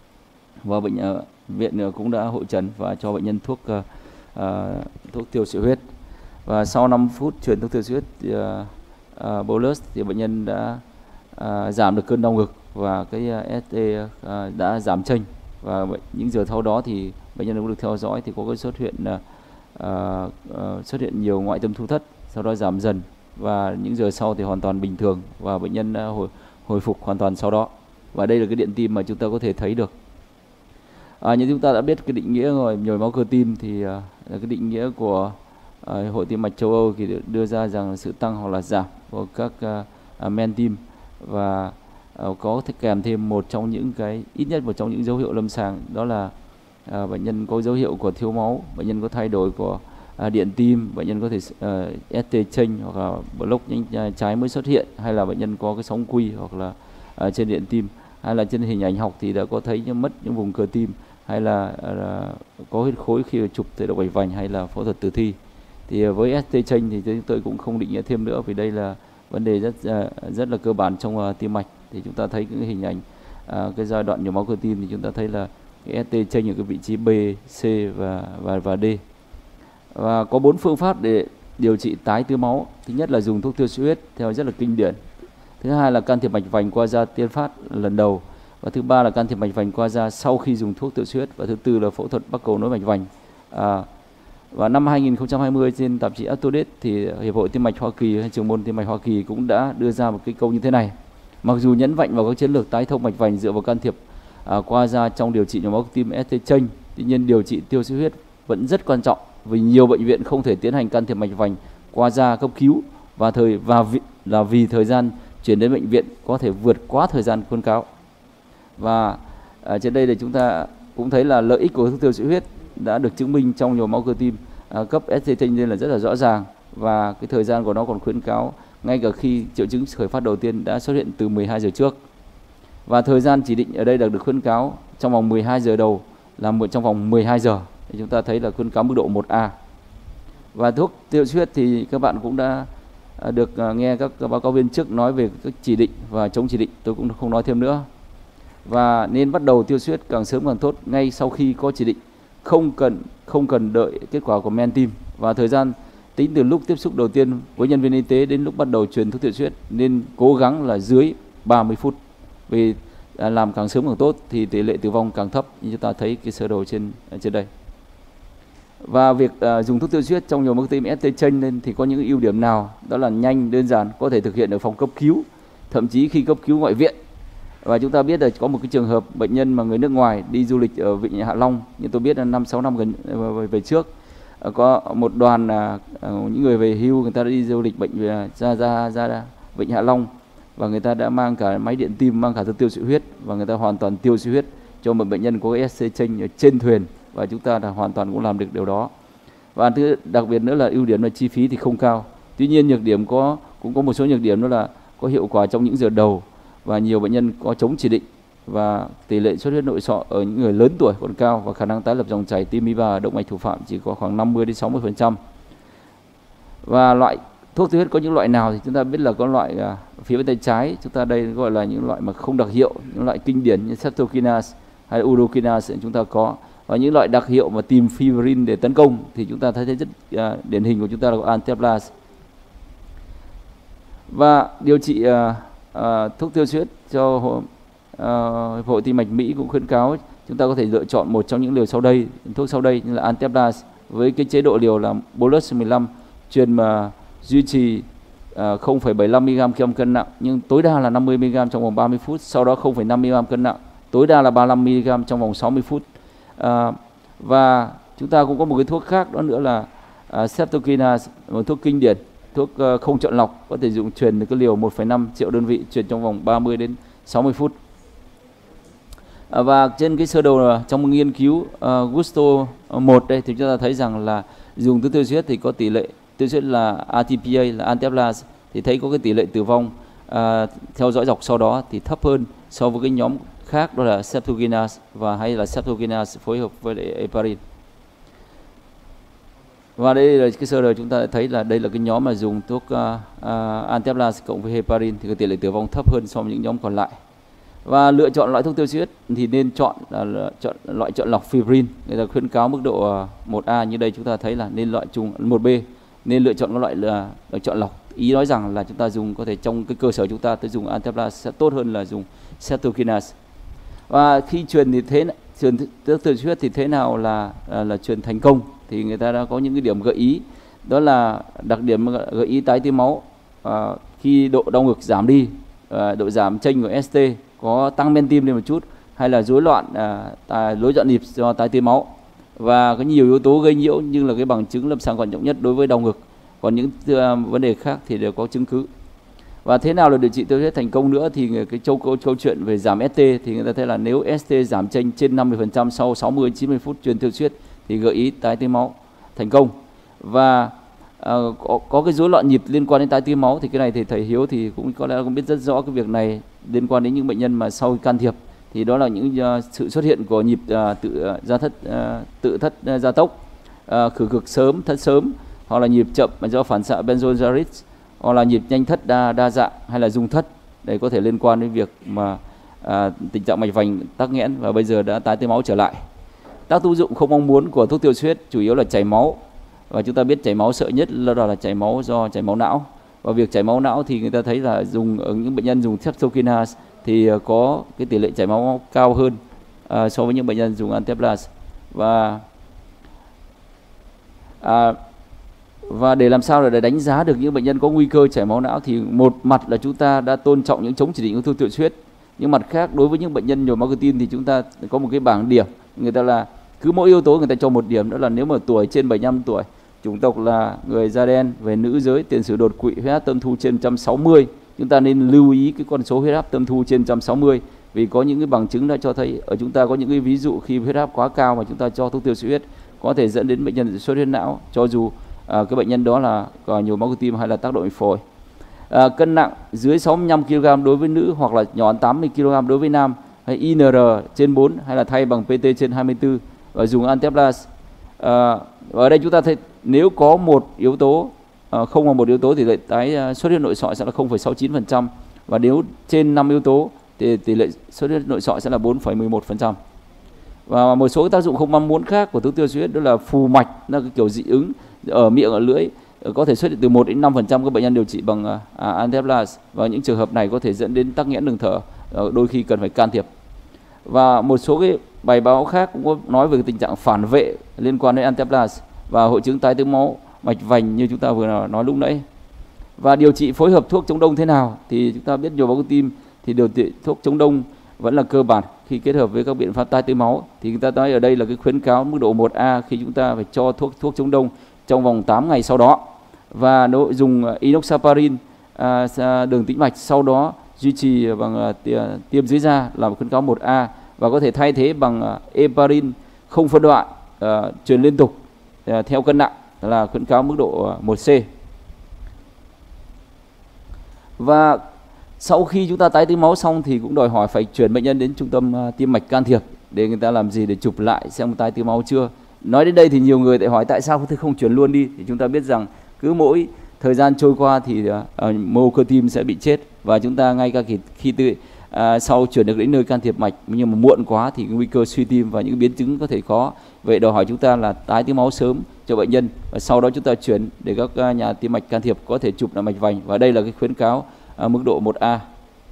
Và bệnh uh, viện uh, cũng đã hội trần và cho bệnh nhân thuốc uh, uh, thuốc tiêu sợi huyết. Và sau năm phút truyền thuốc tiêu sợi huyết thì, uh, uh, bolus thì bệnh nhân đã uh, giảm được cơn đau ngực và cái uh, ét tê uh, đã giảm chênh. Và những giờ sau đó thì bệnh nhân cũng được theo dõi thì có cái xuất hiện uh, uh, xuất hiện nhiều ngoại tâm thu thất, sau đó giảm dần và những giờ sau thì hoàn toàn bình thường và bệnh nhân uh, hồi hồi phục hoàn toàn sau đó. Và đây là cái điện tim mà chúng ta có thể thấy được. À, như chúng ta đã biết cái định nghĩa rồi, nhồi máu cơ tim thì uh, là cái định nghĩa của uh, Hội Tim mạch châu Âu thì đưa ra rằng là sự tăng hoặc là giảm của các uh, men tim và uh, có thể kèm thêm một trong những cái ít nhất một trong những dấu hiệu lâm sàng, đó là uh, bệnh nhân có dấu hiệu của thiếu máu, bệnh nhân có thay đổi của uh, điện tim, bệnh nhân có thể uh, ét tê chênh hoặc là block nhánh trái mới xuất hiện, hay là bệnh nhân có cái sóng quy hoặc là uh, trên điện tim, hay là trên hình ảnh học thì đã có thấy những mất những vùng cơ tim, hay là, là có huyết khối khi chụp tự động mạch vành hay là phẫu thuật tử thi. Thì với ét tê chênh thì chúng tôi cũng không định nghĩa thêm nữa vì đây là vấn đề rất rất là cơ bản trong uh, tim mạch. Thì chúng ta thấy cái hình ảnh uh, cái giai đoạn nhồi máu cơ tim thì chúng ta thấy là cái ét tê chênh ở cái vị trí B, C và và và D. Và có bốn phương pháp để điều trị tái tưới máu. Thứ nhất là dùng thuốc tiêu sợi huyết theo rất là kinh điển. Thứ hai là can thiệp mạch vành qua da tiên phát lần đầu. Và thứ ba là can thiệp mạch vành qua da sau khi dùng thuốc tiêu sợi huyết. Và thứ tư là phẫu thuật bắc cầu nối mạch vành. À, và năm hai nghìn không trăm hai mươi trên tạp chí Aptodate thì Hiệp hội Tim mạch Hoa Kỳ hay trưởng môn tim mạch Hoa Kỳ cũng đã đưa ra một cái câu như thế này: mặc dù nhấn mạnh vào các chiến lược tái thông mạch vành dựa vào can thiệp à, qua da trong điều trị nhồi máu tim ét tê chênh, tuy nhiên điều trị tiêu sợi huyết vẫn rất quan trọng vì nhiều bệnh viện không thể tiến hành can thiệp mạch vành qua da cấp cứu và thời và vì, là vì thời gian chuyển đến bệnh viện có thể vượt quá thời gian khuyến cáo. Và ở trên đây thì chúng ta cũng thấy là lợi ích của thuốc tiêu sợi huyết đã được chứng minh trong nhồi máu cơ tim à, cấp ét tê chênh nên là rất là rõ ràng, và cái thời gian của nó còn khuyến cáo ngay cả khi triệu chứng khởi phát đầu tiên đã xuất hiện từ mười hai giờ trước. Và thời gian chỉ định ở đây được khuyến cáo trong vòng mười hai giờ đầu là một trong vòng mười hai giờ. Thì chúng ta thấy là khuyến cáo mức độ một A. Và thuốc tiêu sợi huyết thì các bạn cũng đã được nghe các báo cáo viên trước nói về các chỉ định và chống chỉ định, tôi cũng không nói thêm nữa. Và nên bắt đầu tiêu sợi huyết càng sớm càng tốt, ngay sau khi có chỉ định không cần không cần đợi kết quả của men tim, và thời gian tính từ lúc tiếp xúc đầu tiên với nhân viên y tế đến lúc bắt đầu truyền thuốc tiêu huyết nên cố gắng là dưới ba mươi phút, vì à, làm càng sớm càng tốt thì tỷ lệ tử vong càng thấp, như chúng ta thấy cái sơ đồ trên trên đây. Và việc uh, dùng thuốc tiêu huyết trong nhồi máu cơ tim ét tê chênh lên thì có những ưu điểm nào? Đó là nhanh, đơn giản, có thể thực hiện ở phòng cấp cứu, thậm chí khi cấp cứu ngoại viện. Và chúng ta biết là có một cái trường hợp bệnh nhân mà người nước ngoài đi du lịch ở Vịnh Hạ Long, như tôi biết là năm sáu năm gần về trước, uh, có một đoàn uh, uh, những người về hưu, người ta đã đi du lịch bệnh về, ra ra ra Vịnh Hạ Long, và người ta đã mang cả máy điện tim, mang cả thuốc tiêu xị huyết, và người ta hoàn toàn tiêu xị huyết cho một bệnh nhân có ét tê chênh ở trên thuyền, và chúng ta là hoàn toàn cũng làm được điều đó. Và thứ đặc biệt nữa là ưu điểm là chi phí thì không cao. Tuy nhiên nhược điểm có cũng có một số nhược điểm, đó là có hiệu quả trong những giờ đầu, và nhiều bệnh nhân có chống chỉ định, và tỷ lệ xuất huyết nội sọ ở những người lớn tuổi còn cao, và khả năng tái lập dòng chảy tim mê và động mạch thủ phạm chỉ có khoảng năm mươi đến sáu mươi phần trăm. Và loại thuốc tiêu huyết có những loại nào thì chúng ta biết là có loại à, phía bên tay trái chúng ta đây gọi là những loại mà không đặc hiệu, những loại kinh điển như ceftokinase hay là urokinase chúng ta có, và những loại đặc hiệu mà tìm fibrin để tấn công thì chúng ta thấy rất uh, điển hình của chúng ta là Antablas. Và điều trị uh, uh, thuốc tiêu huyết cho uh, hội tim mạch Mỹ cũng khuyến cáo chúng ta có thể lựa chọn một trong những liều sau đây, thuốc sau đây như là Antablas với cái chế độ liều là bolus mười lăm, truyền mà duy trì uh, không phẩy bảy mươi lăm mi-li-gam khi cân nặng, nhưng tối đa là năm mươi mi-li-gam trong vòng ba mươi phút, sau đó không phẩy năm mi-li-gam cân nặng, tối đa là ba mươi lăm mi-li-gam trong vòng sáu mươi phút. À, và chúng ta cũng có một cái thuốc khác đó nữa là uh, ceftokinase, một thuốc kinh điển, thuốc uh, không chọn lọc, có thể dùng truyền được cái liều một phẩy năm triệu đơn vị, truyền trong vòng ba mươi đến sáu mươi phút. À, và trên cái sơ đồ trong một nghiên cứu uh, Gusto một đây thì chúng ta thấy rằng là dùng thuốc tiêu huyết thì có tỷ lệ tiêu huyết là a tê pê a là Antablas thì thấy có cái tỷ lệ tử vong uh, theo dõi dọc sau đó thì thấp hơn so với cái nhóm khác, đó là ceftokinase và hay là ceftokinase phối hợp với heparin. Và đây là cái sơ đồ chúng ta thấy là đây là cái nhóm mà dùng thuốc uh, uh, Antablas cộng với heparin thì có tỷ lệ tử vong thấp hơn so với những nhóm còn lại. Và lựa chọn loại thuốc tiêu huyết thì nên chọn là chọn loại chọn lọc fibrin. Người ta khuyến cáo mức độ uh, một A, như đây chúng ta thấy là nên loại chung một B, nên lựa chọn các loại là uh, chọn lọc. Ý nói rằng là chúng ta dùng có thể trong cái cơ sở chúng ta tới dùng Antablas sẽ tốt hơn là dùng ceftokinase. Và khi truyền thì thế truyền thuốc tiêu huyết thì thế nào là, là là truyền thành công thì người ta đã có những cái điểm gợi ý, đó là đặc điểm gợi ý tái tia máu à, khi độ đau ngực giảm đi, à, độ giảm chênh của ét tê có tăng men tim lên một chút, hay là rối loạn à, tài, rối loạn nhịp do tái tia máu, và có nhiều yếu tố gây nhiễu nhưng là cái bằng chứng lâm sàng quan trọng nhất đối với đau ngực, còn những uh, vấn đề khác thì đều có chứng cứ. Và thế nào là điều trị tiêu huyết thành công nữa thì cái câu câu, câu chuyện về giảm ét tê thì người ta thấy là nếu ét tê giảm chênh trên năm mươi phần trăm sau sáu mươi đến chín mươi phút truyền tiêu huyết thì gợi ý tái tia máu thành công. Và uh, có, có cái rối loạn nhịp liên quan đến tái tia máu thì cái này thì thầy Hiếu thì cũng có lẽ cũng biết rất rõ cái việc này liên quan đến những bệnh nhân mà sau can thiệp thì đó là những uh, sự xuất hiện của nhịp uh, tự uh, gia thất uh, tự thất uh, gia tốc, uh, khử cực sớm, thất sớm, hoặc là nhịp chậm do phản xạ benzodiazepine, hoặc là nhịp nhanh thất đa đa dạng, hay là dung thất. Đây có thể liên quan đến việc mà à, tình trạng mạch vành tắc nghẽn và bây giờ đã tái tia máu trở lại. Tác dụng không mong muốn của thuốc tiêu huyết chủ yếu là chảy máu, và chúng ta biết chảy máu sợ nhất là đó là chảy máu do chảy máu não. Và việc chảy máu não thì người ta thấy là dùng ở những bệnh nhân dùng ceftokinase thì có cái tỷ lệ chảy máu cao hơn à, so với những bệnh nhân dùng Antablas. Và à, Và để làm sao để đánh giá được những bệnh nhân có nguy cơ chảy máu não thì một mặt là chúng ta đã tôn trọng những chống chỉ định của thuốc tiêu huyết, nhưng mặt khác đối với những bệnh nhân nhồi máu cơ tim thì chúng ta có một cái bảng điểm, người ta là cứ mỗi yếu tố người ta cho một điểm, đó là nếu mà tuổi trên bảy mươi lăm tuổi, chủng tộc là người da đen, về nữ giới, tiền sử đột quỵ, huyết áp tâm thu trên một trăm sáu mươi, chúng ta nên lưu ý cái con số huyết áp tâm thu trên một trăm sáu mươi, vì có những cái bằng chứng đã cho thấy ở chúng ta có những cái ví dụ khi huyết áp quá cao mà chúng ta cho thuốc tiêu huyết có thể dẫn đến bệnh nhân xuất huyết não, cho dù À, cái bệnh nhân đó là nhồi máu cơ tim hay là tác động mạch phổi. À, cân nặng dưới sáu mươi lăm ki lô gam đối với nữ hoặc là nhỏ hơn tám mươi ki lô gam đối với nam, hay i en rờ trên bốn, hay là thay bằng pê tê trên hai mươi tư và dùng Antablas. À, ở đây chúng ta thấy nếu có một yếu tố, à, không có một yếu tố thì lệ tái xuất huyết nội sọ sẽ là không phẩy sáu mươi chín phần trăm, và nếu trên năm yếu tố thì tỷ lệ xuất huyết nội sọ sẽ là bốn phẩy mười một phần trăm. Và một số tác dụng không mong muốn khác của thuốc tiêu xuất huyết đó là phù mạch, là cái kiểu dị ứng ở miệng, ở lưỡi, có thể xuất hiện từ một đến năm phần trăm các bệnh nhân điều trị bằng uh, Anteplas, và những trường hợp này có thể dẫn đến tắc nghẽn đường thở, uh, đôi khi cần phải can thiệp. Và một số cái bài báo khác cũng có nói về cái tình trạng phản vệ liên quan đến Anteplas và hội chứng tái tứ máu mạch vành như chúng ta vừa nói lúc nãy. Và điều trị phối hợp thuốc chống đông thế nào thì chúng ta biết nhồi máu cơ tim thì điều trị thuốc chống đông vẫn là cơ bản khi kết hợp với các biện pháp tái tứ máu. Thì chúng ta nói ở đây là cái khuyến cáo mức độ một A khi chúng ta phải cho thuốc thuốc chống đông trong vòng tám ngày sau đó, và nội dùng inoxaparin à, đường tĩnh mạch sau đó duy trì bằng tiêm dưới da là một khuyến cáo một A, và có thể thay thế bằng heparin không phân đoạn à, truyền liên tục à, theo cân nặng là khuyến cáo mức độ một C. Và sau khi chúng ta tái tứ máu xong thì cũng đòi hỏi phải chuyển bệnh nhân đến trung tâm uh, tim mạch can thiệp để người ta làm gì để chụp lại xem tái tứ máu chưa. Nói đến đây thì nhiều người lại hỏi tại sao không chuyển luôn đi, thì chúng ta biết rằng cứ mỗi thời gian trôi qua thì uh, uh, mô cơ tim sẽ bị chết, và chúng ta ngay cả khi, khi tự, uh, sau chuyển được đến nơi can thiệp mạch nhưng mà muộn quá thì nguy cơ suy tim và những biến chứng có thể có. Vậy đòi hỏi chúng ta là tái tứ máu sớm cho bệnh nhân, và sau đó chúng ta chuyển để các uh, nhà tim mạch can thiệp có thể chụp lại mạch vành, và đây là cái khuyến cáo À, mức độ một A.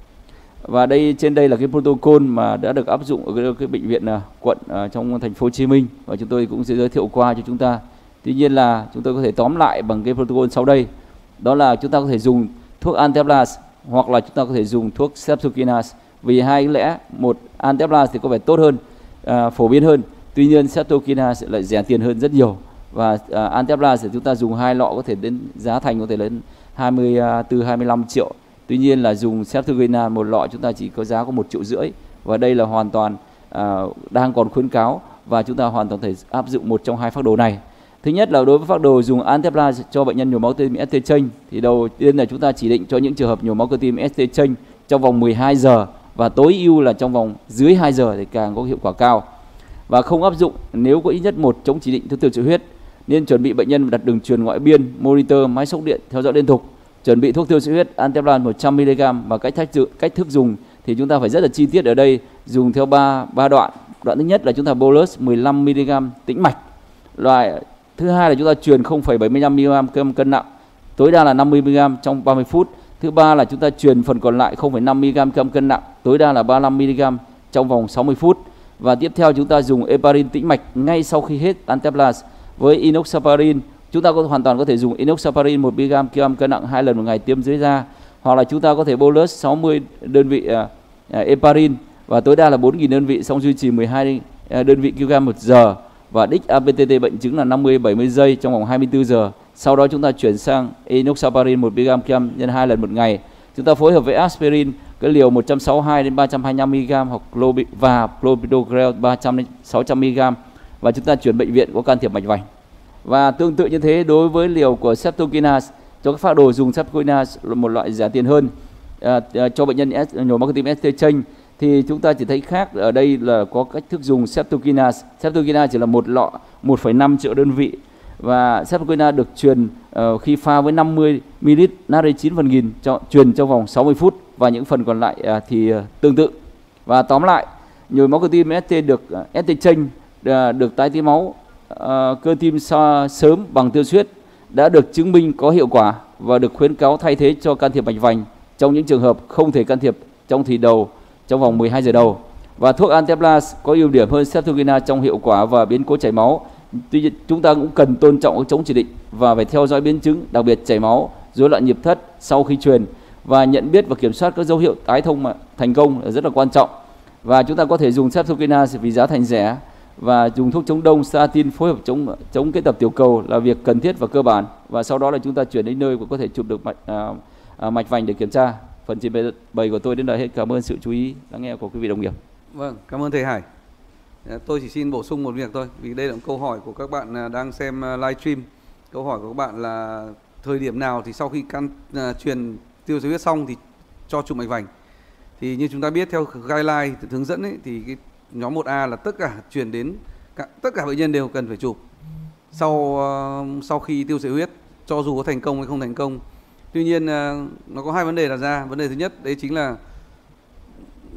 Và đây trên đây là cái protocol mà đã được áp dụng ở cái, cái bệnh viện à, quận à, trong thành phố Hồ Chí Minh, và chúng tôi cũng sẽ giới thiệu qua cho chúng ta. Tuy nhiên là chúng tôi có thể tóm lại bằng cái protocol sau đây. Đó là chúng ta có thể dùng thuốc Anteplas hoặc là chúng ta có thể dùng thuốc Ceftokinase. Vì hai lẽ, một Anteplas thì có vẻ tốt hơn, à, phổ biến hơn. Tuy nhiên Ceftokinase lại rẻ tiền hơn rất nhiều. Và à, Anteplas thì chúng ta dùng hai lọ có thể đến giá thành có thể lên hai mươi tư hai mươi lăm triệu. Tuy nhiên là dùng Ceftokinase một lọ chúng ta chỉ có giá có một triệu rưỡi, và đây là hoàn toàn à, đang còn khuyến cáo, và chúng ta hoàn toàn thể áp dụng một trong hai phác đồ này. Thứ nhất là đối với phác đồ dùng Anteplas cho bệnh nhân nhồi máu cơ tim ét tê chênh, thì đầu tiên là chúng ta chỉ định cho những trường hợp nhồi máu cơ tim ét tê chênh trong vòng mười hai giờ, và tối ưu là trong vòng dưới hai giờ thì càng có hiệu quả cao. Và không áp dụng nếu có ít nhất một chống chỉ định thuốc tiêu trữ huyết. Nên chuẩn bị bệnh nhân đặt đường truyền ngoại biên, monitor, máy sốc điện theo dõi liên tục. Chuẩn bị thuốc tiêu trữ huyết Anteplas một trăm mi li gam, và cách cách, cách thức dùng thì chúng ta phải rất là chi tiết ở đây, dùng theo ba ba đoạn. Đoạn thứ nhất là chúng ta bolus mười lăm mi li gam tĩnh mạch. Loại thứ hai là chúng ta truyền không phẩy bảy mươi lăm mi li gam cân nặng, tối đa là năm mươi mi li gam trong ba mươi phút. Thứ ba là chúng ta truyền phần còn lại không phẩy năm mi li gam cân nặng, tối đa là ba mươi lăm mi li gam trong vòng sáu mươi phút. Và tiếp theo chúng ta dùng heparin tĩnh mạch ngay sau khi hết Anteplas. Với inoxaparin, chúng ta có hoàn toàn có thể dùng inoxaparin một mi li gam cân nặng hai lần một ngày tiêm dưới da, hoặc là chúng ta có thể bolus sáu mươi đơn vị uh, uh, heparin và tối đa là bốn nghìn đơn vị, xong duy trì mười hai uh, đơn vị kg một giờ, và đích a pê tê tê bệnh chứng là năm mươi đến bảy mươi giây trong vòng hai mươi tư giờ. Sau đó chúng ta chuyển sang inoxaparin một mi li gam nhân hai lần một ngày. Chúng ta phối hợp với aspirin cái liều một trăm sáu mươi hai đến ba trăm hai mươi lăm mi li gam hoặc và clopidogrel ba trăm đến sáu trăm mi li gam, và chúng ta chuyển bệnh viện có can thiệp mạch vành. Và tương tự như thế đối với liều của Ceftokinase, cho các phác đồ dùng Ceftokinase là một loại rẻ tiền hơn à, à, cho bệnh nhân nhồi máu cơ tim ét tê chênh, thì chúng ta chỉ thấy khác ở đây là có cách thức dùng Ceftokinase. Ceftokinase chỉ là một lọ một phẩy năm triệu đơn vị, và Ceftokinase được truyền uh, khi pha với năm mươi mi li lít natri chín phần nghìn, cho, truyền trong vòng sáu mươi phút, và những phần còn lại uh, thì uh, tương tự. Và tóm lại, nhồi máu cơ tim ét tê được uh, ét tê chênh uh, được tái tứ máu uh, cơ tim so, sớm bằng tiêu huyết đã được chứng minh có hiệu quả và được khuyến cáo thay thế cho can thiệp mạch vành trong những trường hợp không thể can thiệp trong thì đầu trong vòng mười hai giờ đầu. Và thuốc Anteplas có ưu điểm hơn Ceftokinase trong hiệu quả và biến cố chảy máu. Tuy nhiên chúng ta cũng cần tôn trọng chống chỉ định và phải theo dõi biến chứng, đặc biệt chảy máu, rối loạn nhịp thất sau khi truyền, và nhận biết và kiểm soát các dấu hiệu tái thông thành công là rất là quan trọng. Và chúng ta có thể dùng Ceftokinase vì giá thành rẻ, và dùng thuốc chống đông statin phối hợp chống chống kết tập tiểu cầu là việc cần thiết và cơ bản, và sau đó là chúng ta chuyển đến nơi có thể chụp được mạch à, à, mạch vành để kiểm tra. Phần trình bày của tôi đến đây hết. Cảm ơn sự chú ý lắng nghe của quý vị đồng nghiệp. Vâng, cảm ơn thầy Hải. Tôi chỉ xin bổ sung một việc thôi, vì đây là một câu hỏi của các bạn đang xem livestream. Câu hỏi của các bạn là thời điểm nào thì sau khi can uh, truyền tiêu dưới huyết xong thì cho chụp mạch vành. Thì như chúng ta biết theo guideline hướng dẫn ấy, thì cái nhóm một A là tất cả chuyển đến cả, tất cả bệnh nhân đều cần phải chụp sau uh, sau khi tiêu sợi huyết, cho dù có thành công hay không thành công. Tuy nhiên uh, nó có hai vấn đề đặt ra. Vấn đề thứ nhất đấy chính là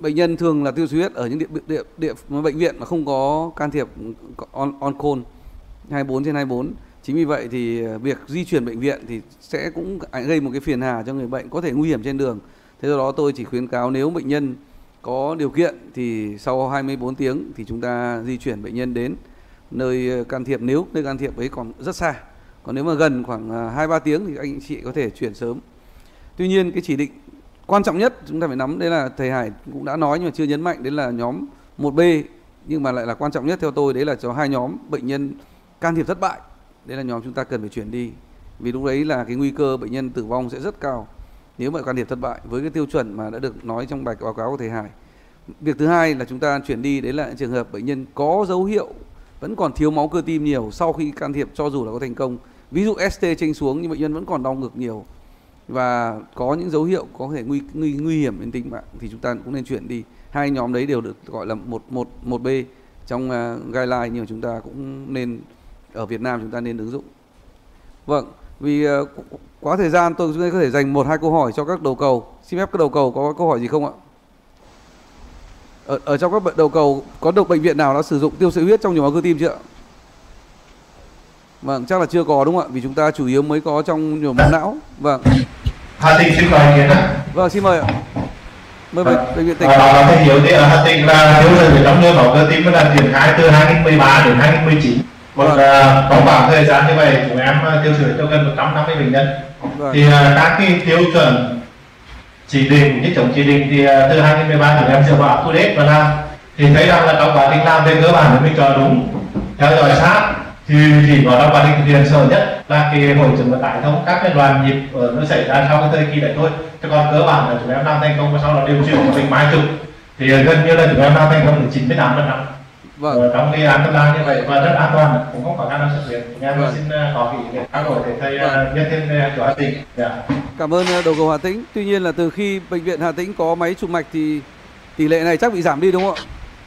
bệnh nhân thường là tiêu sợi huyết ở những địa, địa, địa, địa bệnh viện mà không có can thiệp on, on call hai mươi bốn trên hai mươi bốn. Chính vì vậy thì việc di chuyển bệnh viện thì sẽ cũng gây một cái phiền hà cho người bệnh, có thể nguy hiểm trên đường. Thế do đó tôi chỉ khuyến cáo nếu bệnh nhân có điều kiện thì sau hai mươi bốn tiếng thì chúng ta di chuyển bệnh nhân đến nơi can thiệp, nếu nơi can thiệp ấy còn rất xa. Còn nếu mà gần khoảng hai ba tiếng thì anh chị có thể chuyển sớm. Tuy nhiên cái chỉ định quan trọng nhất chúng ta phải nắm, đấy là thầy Hải cũng đã nói nhưng mà chưa nhấn mạnh, đấy là nhóm một B, nhưng mà lại là quan trọng nhất theo tôi, đấy là cho hai nhóm bệnh nhân can thiệp thất bại. Đấy là nhóm chúng ta cần phải chuyển đi. Vì lúc đấy là cái nguy cơ bệnh nhân tử vong sẽ rất cao nếu mà can thiệp thất bại với cái tiêu chuẩn mà đã được nói trong bài báo cáo của thầy Hải. Việc thứ hai là chúng ta chuyển đi, đấy là trường hợp bệnh nhân có dấu hiệu vẫn còn thiếu máu cơ tim nhiều sau khi can thiệp cho dù là có thành công. Ví dụ ét tê chênh xuống nhưng bệnh nhân vẫn còn đau ngực nhiều và có những dấu hiệu có thể nguy nguy, nguy hiểm đến tính mạng thì chúng ta cũng nên chuyển đi. Hai nhóm đấy đều được gọi là một một một B trong uh, guideline, nhưng mà chúng ta cũng nên ở Việt Nam chúng ta nên ứng dụng. Vâng, vì uh, quá thời gian tôi có thể dành một hai câu hỏi cho các đầu cầu. Xin phép các đầu cầu có câu hỏi gì không ạ? Ở, ở trong các đầu cầu có được bệnh viện nào đã sử dụng tiêu sợi huyết trong nhồi máu cơ tim chưa? Vâng, chắc là chưa có đúng không ạ? Vì chúng ta chủ yếu mới có trong nhồi máu não. Vâng. Hà Tĩnh xin mời ý kiến ạ. Vâng, xin mời ạ. Mời bệnh, bệnh viện tỉnh. À, thầy Hiếu thì ở Hà Tĩnh là tiêu sợi trong nhồi máu cơ tim là triển khai từ hai nghìn không trăm mười ba đến hai nghìn không trăm mười chín. Một vâng. uh, có khoảng thời gian như vậy chúng em uh, tiêu sợi cho gần một trăm năm mươi bệnh nhân. Vâng. Thì uh, các cái tiêu chuẩn chỉ định, như chống chỉ định thì uh, từ hai nghìn không trăm mười ba chúng em dựa vào up to date và làm thì thấy rằng là trong quá trình làm về cơ bản mình cho đúng, theo dõi sát thì chỉ có trong quá trình thực hiện sợ nhất là cái hội chứng vận tải thông các cái đoàn nhịp ở nó xảy ra sau cái thời kỳ đấy thôi. Chứ còn cơ bản là chúng em làm thành công và sau đó điều chuyển cho bệnh mai trục thì gần như là chúng em làm thành công đến chín mươi tám phần trăm. Vâng. Trong cái án tâm la như vậy và rất an toàn, cũng không có khả năng xuất hiện. Em vâng. xin có ý kiến trao đổi để thầy vâng. nhân thêm chỗ Hà Tĩnh. Yeah. Cảm ơn đầu cầu Hà Tĩnh. Tuy nhiên là từ khi bệnh viện Hà Tĩnh có máy chụp mạch thì tỷ lệ này chắc bị giảm đi đúng không ạ?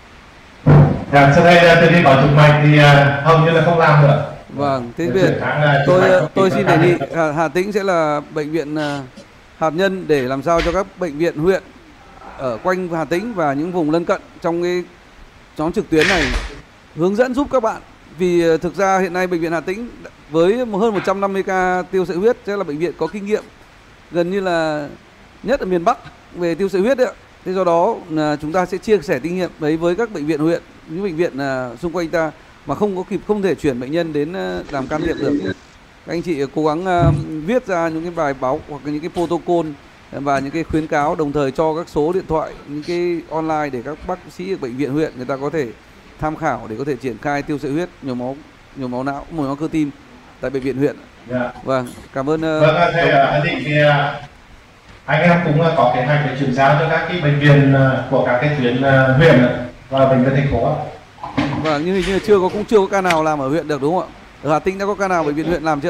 Dạ, sau đây từ khi có chụp mạch thì uh, hầu như là không làm nữa. Vâng, thế bây tôi tôi xin đề nghị Hà, Hà Tĩnh sẽ là bệnh viện uh, hạt nhân để làm sao cho các bệnh viện huyện ở quanh Hà Tĩnh và những vùng lân cận trong cái nhóm trực tuyến này hướng dẫn giúp các bạn. Vì uh, thực ra hiện nay bệnh viện Hà Tĩnh với hơn một trăm năm mươi ca tiêu sợi huyết sẽ là bệnh viện có kinh nghiệm gần như là nhất ở miền Bắc về tiêu sợi huyết đấy ạ. Thế do đó là chúng ta sẽ chia sẻ kinh nghiệm đấy với các bệnh viện huyện, những bệnh viện uh, xung quanh ta mà không có kịp, không thể chuyển bệnh nhân đến uh, làm can thiệp được. Các anh chị cố gắng uh, viết ra những cái bài báo hoặc những cái protocol và những cái khuyến cáo, đồng thời cho các số điện thoại, những cái online để các bác sĩ ở bệnh viện huyện người ta có thể tham khảo để có thể triển khai tiêu sợi huyết, nhồi máu, nhồi máu não, nhồi máu cơ tim tại bệnh viện huyện. Yeah. Vâng, cảm ơn. Uh, vâng, thầy Hà Tĩnh thì anh em cũng có kế hoạch để chuyển giao cho các cái bệnh viện của các cái tuyến huyện và bệnh viện thành phố. Vâng, nhưng hình như chưa có cũng chưa có ca nào làm ở huyện được đúng không ạ? Ở Hà Tĩnh đã có ca nào bệnh viện huyện làm chưa?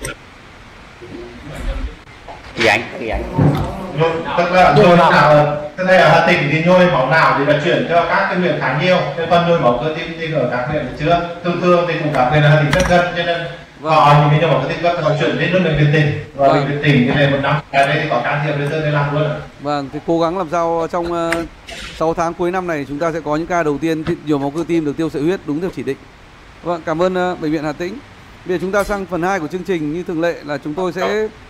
Thì anh, thì anh. Tức là nhồi nào, tức là ở Hà Tĩnh thì nhồi máu não thì là chuyển cho các cái huyện khá nhiều, thế còn nhồi máu cơ tim thì ở các huyện thì chưa. Thường thường thì cũng các huyện ở Hà Tĩnh rất gần, cho nên vâng. họ những cái nhồi máu cơ tim cấp họ chuyển đến luôn bệnh viện tỉnh và vâng. bệnh viện tỉnh cái này một năm cái đây thì có can thiệp đến để làm luôn. Vâng, thì cố gắng làm sao trong uh, sáu tháng cuối năm này chúng ta sẽ có những ca đầu tiên nhồi máu cơ tim được tiêu sợi huyết đúng theo chỉ định. Vâng, cảm ơn uh, bệnh viện Hà Tĩnh. Bây giờ chúng ta sang phần hai của chương trình, như thường lệ là chúng tôi sẽ